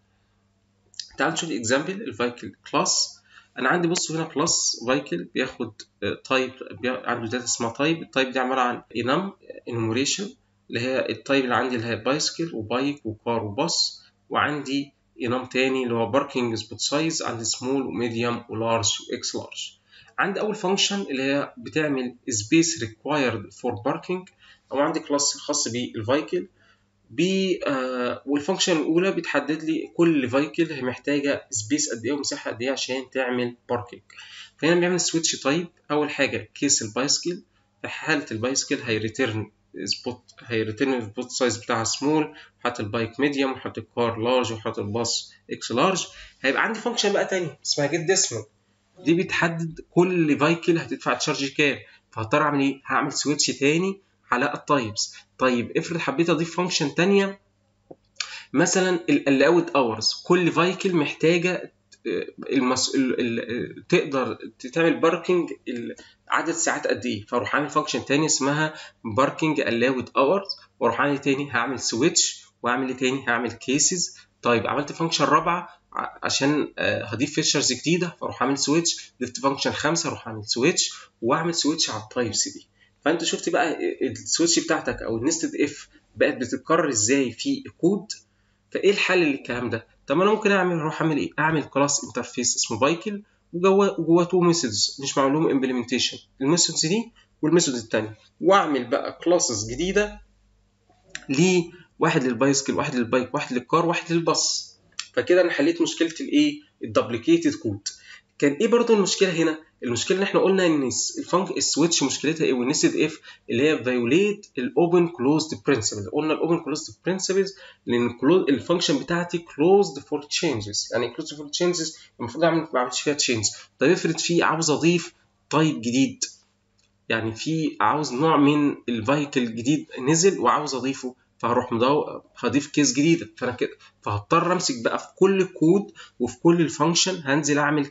تعال نشوف اكزامبل الفايكل كلاس. انا عندي بصوا هنا كلاس فايكل بياخد تايب، عنده داتا اسمها تايب. التايب دي عباره عن انوميريشن اللي هي التايب اللي عندي اللي هي بايسكل وبايك وكار وباص، وعندي انام تاني اللي هو باركينج سبوت سايز، عندي سمول وميديوم ولارج واكس لارج. عندي اول فانكشن اللي هي بتعمل سبيس ريكوايرد فور باركينج، او عندي كلاس خاص بالفايكل والفانكشن الاولى بتحدد لي كل فايكل هي محتاجه سبيس قد ايه ومساحه قد ايه عشان تعمل باركينج. فهنا بنعمل سويتش تايب. اول حاجه كيس البايسكل، في حاله البايسكل هيريتيرن السبوت سايز بتاعها سمول، وحط البايك ميديوم، وحط الكار لارج، وحط الباص اكس لارج. هيبقى عندي فانكشن بقى تاني اسمها جيت ديسمال، دي بتحدد كل فايكل هتدفع تشارج كام، فهضطر اعمل ايه؟ هعمل سويتش تاني على التايبس. طيب افرض حبيت اضيف فانكشن تانية مثلا الاوت اورز، كل فايكل محتاجه تقدر تعمل باركينج عدد ساعات قد ايه، فاروح اعمل فانكشن تاني اسمها باركينج الاوت اورز، واروح اعمل تاني هعمل سويتش، واعمل تاني هعمل كيسز. طيب عملت فانكشن رابعه عشان هضيف فيتشرز جديده، فاروح اعمل سويتش. ضفت فانكشن خامسه اروح اعمل سويتش، واعمل سويتش على التايبس دي. فانت شفت بقى السويتش بتاعتك او النستد اف بقت بتتكرر ازاي في الكود. فايه الحل للكلام ده؟ طب انا ممكن اروح اعمل ايه؟ اعمل كلاس انترفيس اسمه بايكل، وجواه تو ميثودز مش معمول لهم امبلمنتيشن، الميثودز دي والميثود الثانيه، واعمل بقى كلاسز جديده واحد للبايسكل، واحد للبايك، واحد للكار، واحد للباص. فكده انا حليت مشكله الايه، الدبليكيتد كود. كان ايه برضو المشكله هنا؟ المشكله ان احنا قلنا ان السويتش مشكلتها ايه، والنستد اف اللي هي فيوليت الاوبن كلوزد برنسبل. قلنا الاوبن كلوزد برنسبلز لان الفانكشن بتاعتي كلوزد فور تشينجز. يعني كلوزد فور تشينجز المفروض ما اعملش فيها تشينج. طب افرض في عاوز اضيف تايب جديد، يعني في عاوز نوع من الفايكل جديد نزل وعاوز اضيفه، فهروح هضيف كيس جديده، فانا كده فهضطر امسك بقى في كل كود وفي كل الفانكشن هنزل اعمل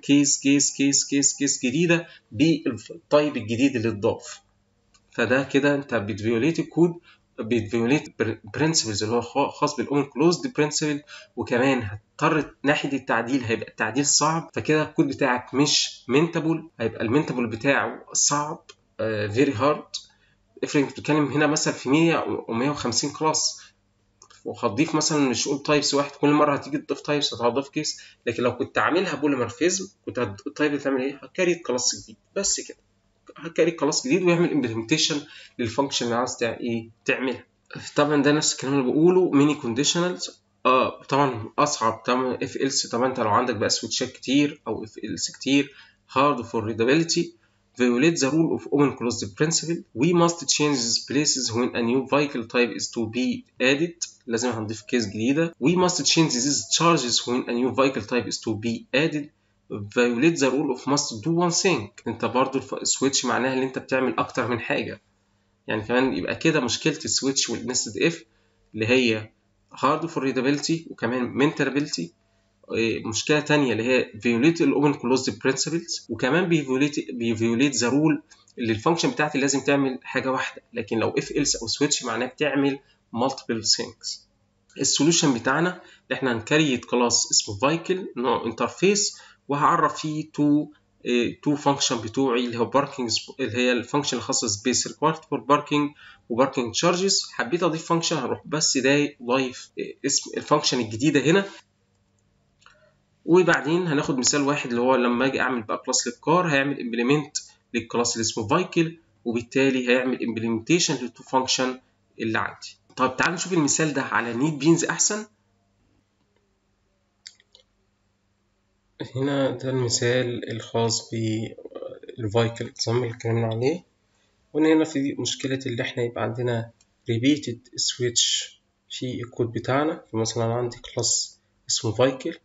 كيس جديده بالتايب الجديد اللي اتضاف. فده كده انت بتفيوليت الكود، بتفيوليت برنسبلز اللي هو خاص بالاون كلوزد برنسبل. وكمان هتضطر ناحيه التعديل هيبقى التعديل صعب، فكده الكود بتاعك مش منتبل، هيبقى المنتبل بتاعه صعب، فيري هارد. افرض انت بتتكلم هنا مثلا في 100 و 150 كلاس، وهتضيف مثلا مش قول تايبس واحد، كل مره هتيجي تضيف تايبس هتضيف كيس. لكن لو كنت عاملها بوليمورفيزم كنت التايب بتعمل ايه؟ هتكريت كلاس جديد بس كده، هتكريت كلاس جديد ويعمل امبلمنتيشن للفانكشن اللي عاوز ايه تعملها. طبعا ده نفس الكلام اللي بقوله ميني كونديشنالز. طبعا اصعب طبعا اف إلس. طبعا انت لو عندك بقى سويتشات كتير او اف إلس كتير، hard for readability, violate the rule of open closed principle. We must change these places when a new vehicle type is to be added. لازم هنضيف كيس جديدة. We must change these charges when a new vehicle type is to be added. Violate the rule of must do one thing. انت برضو السويتش معناها ان انت بتعمل اكتر من حاجة. يعني كمان يبقى كده مشكلة السويتش والنستد اف اللي هي hard for readability وكمان maintainability. مشكلة تانية اللي هي violate الاوبن closed principles، وكمان بيفيوليت ذا رول اللي الفانكشن بتاعتي لازم تعمل حاجة واحدة. لكن لو if else او switch معناه بتعمل multiple things. السولوشن بتاعنا اللي احنا هنكريت كلاس اسمه فايكل نوع انترفيس، وهعرف فيه تو فانكشن بتوعي اللي هو باركينج، اللي هي الفانكشن الخاصه سبيس ريكوارد فور باركينج وباركينج تشارجز. حبيت اضيف فانكشن هروح بس ده ضايف اسم الفانكشن الجديده هنا. وبعدين هناخد مثال واحد اللي هو لما اجي اعمل بقى كلاس للكار هيعمل امبلمنت للكلاس اللي اسمه فايكل، وبالتالي هيعمل امبلمنتيشن للتو فانكشن اللي عندي. طب تعالوا نشوف المثال ده على نيت بينز احسن. هنا ده المثال الخاص بالفايكل اكزامبل اللي اتكلمنا عليه. هنا في مشكلة اللي احنا يبقى عندنا repeated switch في الكود بتاعنا. فمثلا عندي كلاس اسمه فايكل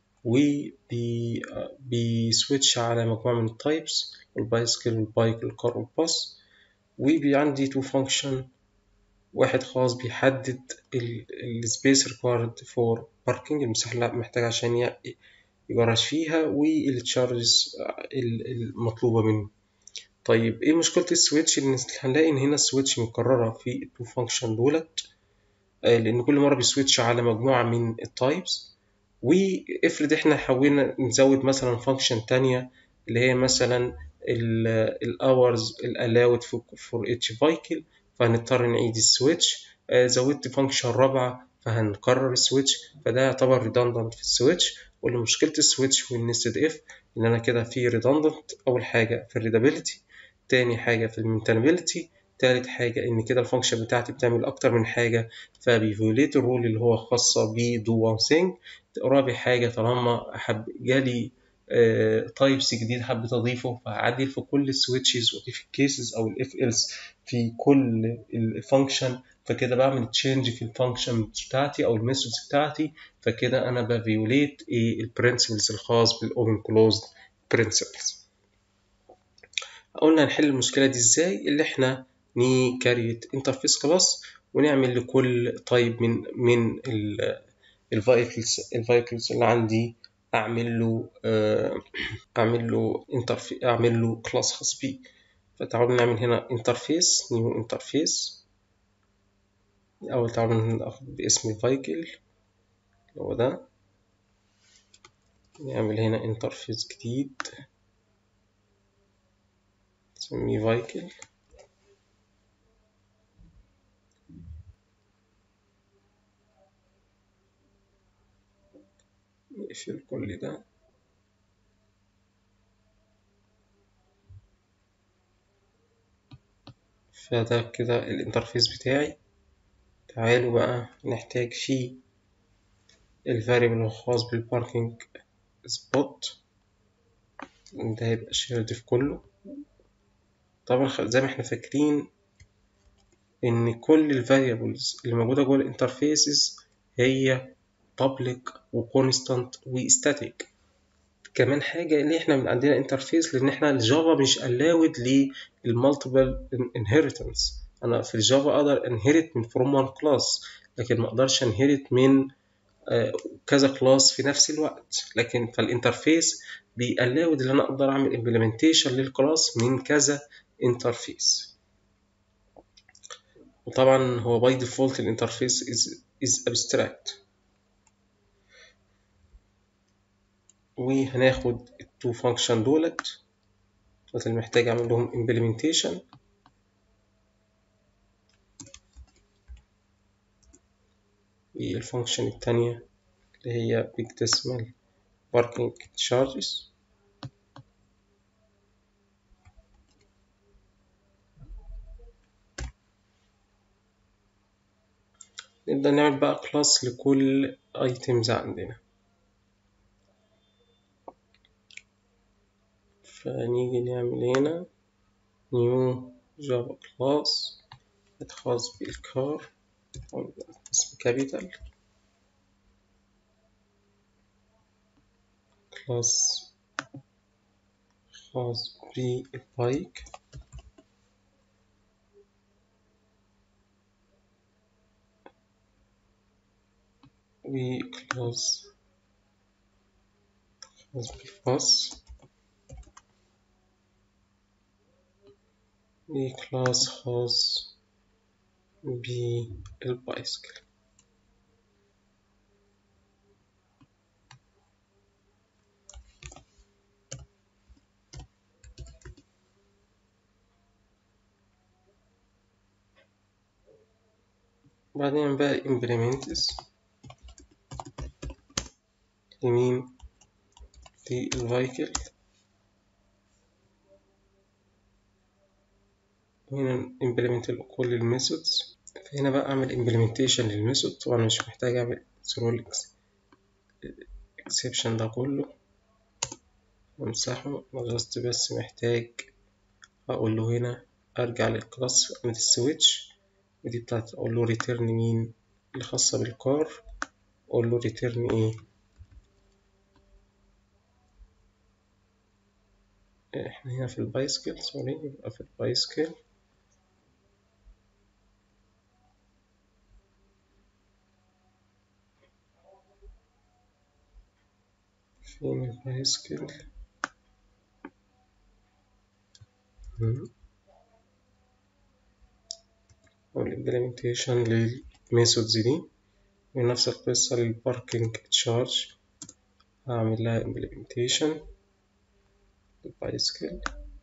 وبيسويتش على مجموعة من التايبس، البايسكل والبايك والكار والباص. وعندي تو فانكشن، واحد خاص بيحدد السبيس required for parking، المساحة اللي محتاج عشان يجرش فيها، والتشارجز المطلوبة منه. طيب ايه مشكلة السويتش؟ ان هنلاقي ان هنا السويتش مكررة في التو فانكشن دولت، لان كل مرة بيسويتش على مجموعة من التايبس. وافرض احنا حاولنا نزود مثلا فانكشن تانية اللي هي مثلا الاورز allowed for each vehicle، فهنضطر نعيد السويتش. زودت فانكشن رابعة فهنكرر السويتش، فده يعتبر redundant في السويتش. واللي مشكلة السويتش والنستد اف ان انا كده في redundant. اول حاجة في الريدابيلتي، تاني حاجة في المينتينابيلتي، تالت حاجة إن كده الفانكشن بتاعتي بتعمل أكتر من حاجة فبيفيوليت الرول اللي هو خاصة ب do one thing. رابع حاجة طالما جالي تايبس جديد حبيت أضيفه فهعدل في كل السويتشز وأضيف الكيسز أو الإف إلس في كل الفانكشن، فكده بعمل تشينج في الفانكشن بتاعتي أو الميثودز بتاعتي. فكده أنا بفيوليت البرنسبلز الخاص بالأوبن كلوزد برنسبلز. قلنا هنحل المشكلة دي ازاي؟ اللي احنا نكريت انترفيس كلاس ونعمل لكل طيب من الفايكلز اللي عندي اعمل له كلاس خاص بيه. فتعالوا نعمل هنا انترفيس، نيو انترفيس. اول تعالوا ناخد باسم الفايكل هو ده، نعمل هنا انترفيس جديد نسميه فايكل. نقفل كل ده. فده كده الانترفيس بتاعي تعالوا بقى نحتاج فيه الفاريبل الخاص بالباركينج سبوت، ده هيبقى شيرد في كله. طبعا زي ما احنا فاكرين ان كل الفاريبلز اللي موجودة جوه الانترفيسز هي public وكونستانت وستاتيك. كمان حاجة ان احنا من عندنا انترفيس، لان احنا الجافا مش allowed للمالتيبل انهيرتنس. انا في الجافا اقدر انهيرت من from one class، لكن ما اقدرش انهيرت من كذا كلاس في نفس الوقت. لكن فالانترفيس بيألاود ان انا اقدر اعمل implementation للكلاس من كذا انترفيس. وطبعا هو باي ديفولت الانترفيس is abstract. وهناخد التو فانكشن دولت اللي محتاج اعمل لهم implementation. والفانكشن التانية اللي هي bigdecimal parking charges. نبدأ نعمل بقى كلاس لكل items عندنا. فنيجي نعمل هنا new java class خاص بالكار، اسم كابيتال، كلاس خاص بالبايك، وكلاس خاص بالباص، وكلاس خاص بالبايسكل. بعدين بقى implements يمين في الفايكل. هنا implement كل الميثودز. هنا بقى اعمل implementation للميثود. طبعا مش محتاج اعمل throw exception ده كله، امسحه. جاست بس محتاج اقول له هنا ارجع للكلاس من السويتش، ودي بتاعت اقول له return مين اللي خاصة بالكار. اقول له return ايه، احنا هنا في البايسكل، سوري، يبقى في البايسكل. فين البايسكل؟ والإمبلمنتيشن للميثودز دي. ونفس القصة للباركينج تشارج، هعمل لها implementation للبايسكل.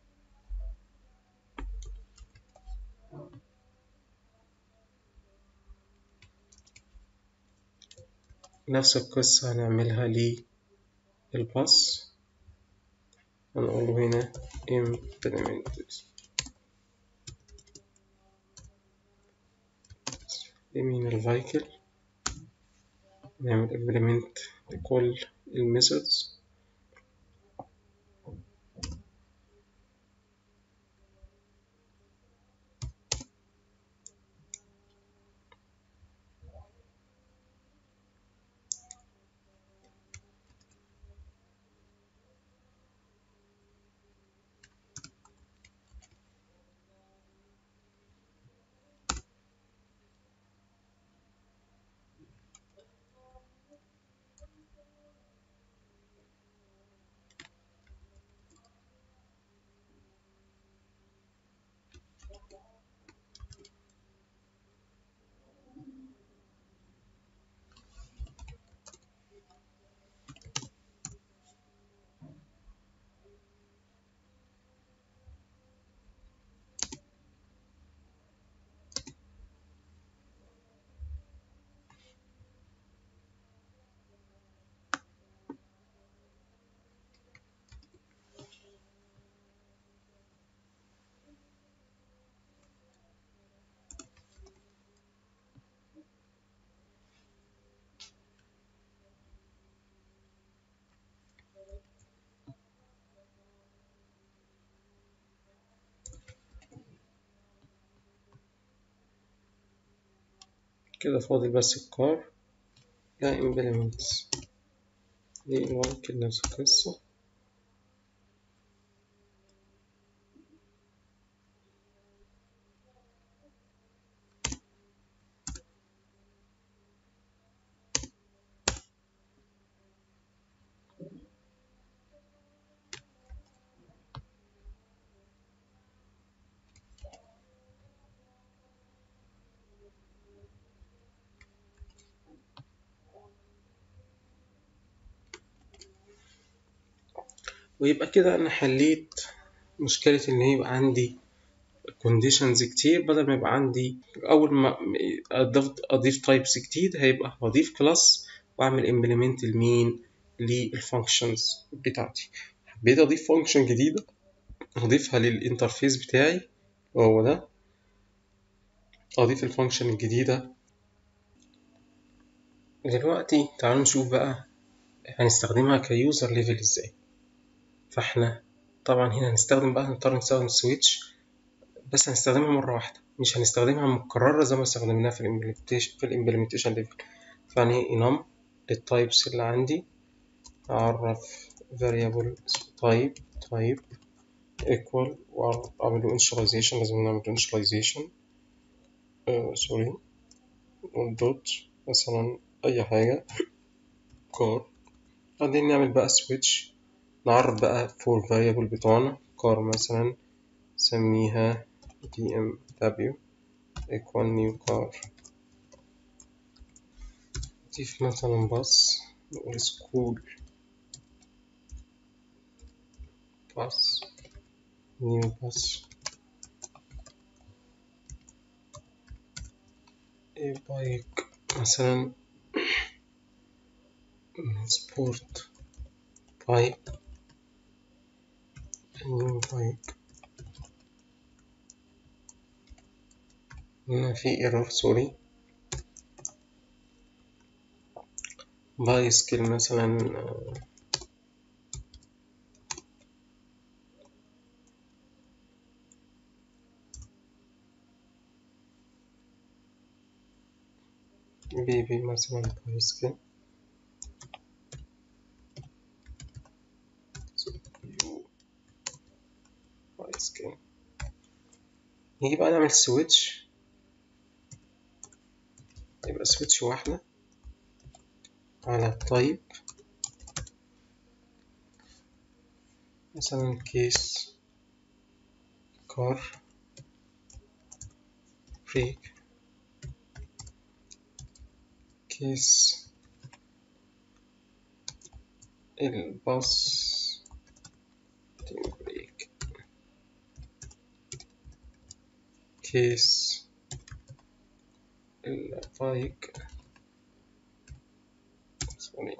نفس القصة هنعملها للباص، هنقول له هنا implement يمين الفايكل، نعمل implement لكل الميثودز. كده فاضل بس الكار لا implements دي ممكن نفس القصة. ويبقى كده أنا حليت مشكلة إن يبقى عندي conditions كتير، بدل ما يبقى عندي أول ما أضيف types جديد هيبقى هضيف class وأعمل implement لمين للfunctions بتاعتي. حبيت أضيف function جديدة أضيفها للإنترفيس بتاعي وهو ده، أضيف الفانكشن الجديدة. دلوقتي تعالوا نشوف بقى هنستخدمها كيوزر ليفل إزاي. فإحنا طبعا هنا هنضطر نستخدم السويتش، بس هنستخدمها مرة واحدة، مش هنستخدمها مكررة زي ما استخدمناها في الإمبلمنتيشن ليفل. فيعني enum للتايبس اللي عندي، أعرف variable type equal وأعمل له initialization، لازم نعمل له initialization دوت مثلا أي حاجة car. بعدين نعمل بقى switch، نعرف بقى for variable بتوعنا car مثلا نسميها BMW equal new car. نضيف مثلا بس نقول school bus new bus bike مثلا sport bike new bike. هنا في error سوري. بايسكل مثلا بيبي مثلا بايسكل بايسكل. نيجي بقى نعمل سويتش، يبقى سويتش واحدة على type مثلا case car brake case الباص بريك case البايك سوري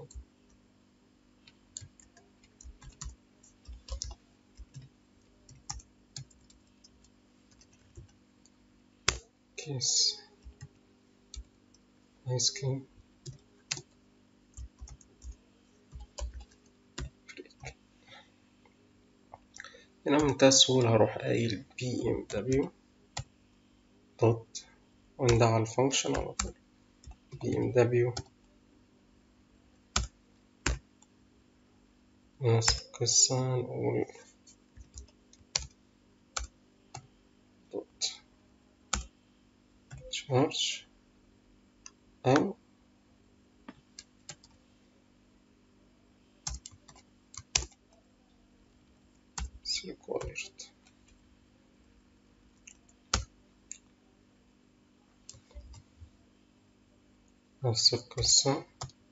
case ice cream. هنا بمنتهى السهولة هروح قايل BMW دوت وندع على الفانكشن على طول BMW نفس القصة نقول دوت charge أو required نفس القصة.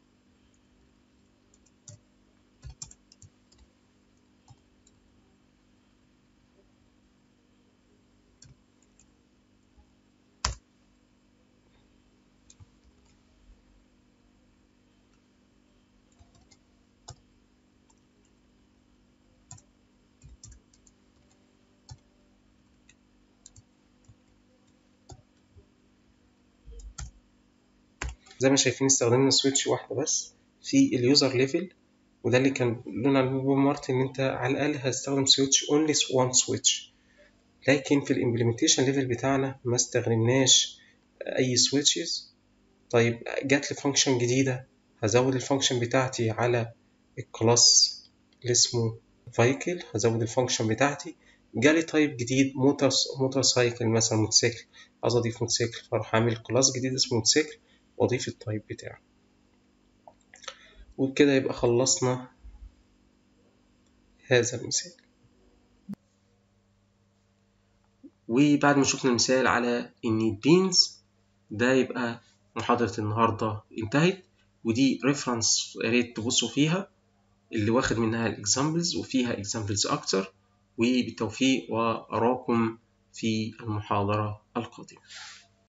زي ما شايفين استخدمنا سويتش واحدة بس في اليوزر ليفل، وده اللي كان لنا البوب مارتن ان انت على الاقل هتستخدم سويتش اونلي وان سويتش. لكن في الامبلمنتيشن ليفل بتاعنا ما استخدمناش اي سويتشز، طيب جات لي فانكشن جديدة، هزود الفانكشن بتاعتي على الكلاس اللي اسمه فايكل، هزود الفانكشن بتاعتي. جالي تايب جديد موتور سايكل مثلا، موتوسيكل، عايز اضيف موتوسيكل، فاروح اعمل كلاس جديد اسمه موتوسيكل واضيف التايب بتاعه. وبكده يبقى خلصنا هذا المثال. وبعد ما شفنا المثال على ان بينز ده، يبقى محاضرة النهاردة انتهت. ودي ريفرنس يا ريت تبصوا فيها، اللي واخد منها الاكزامبلز، وفيها اكزامبلز اكتر. وبالتوفيق، واراكم في المحاضرة القادمة.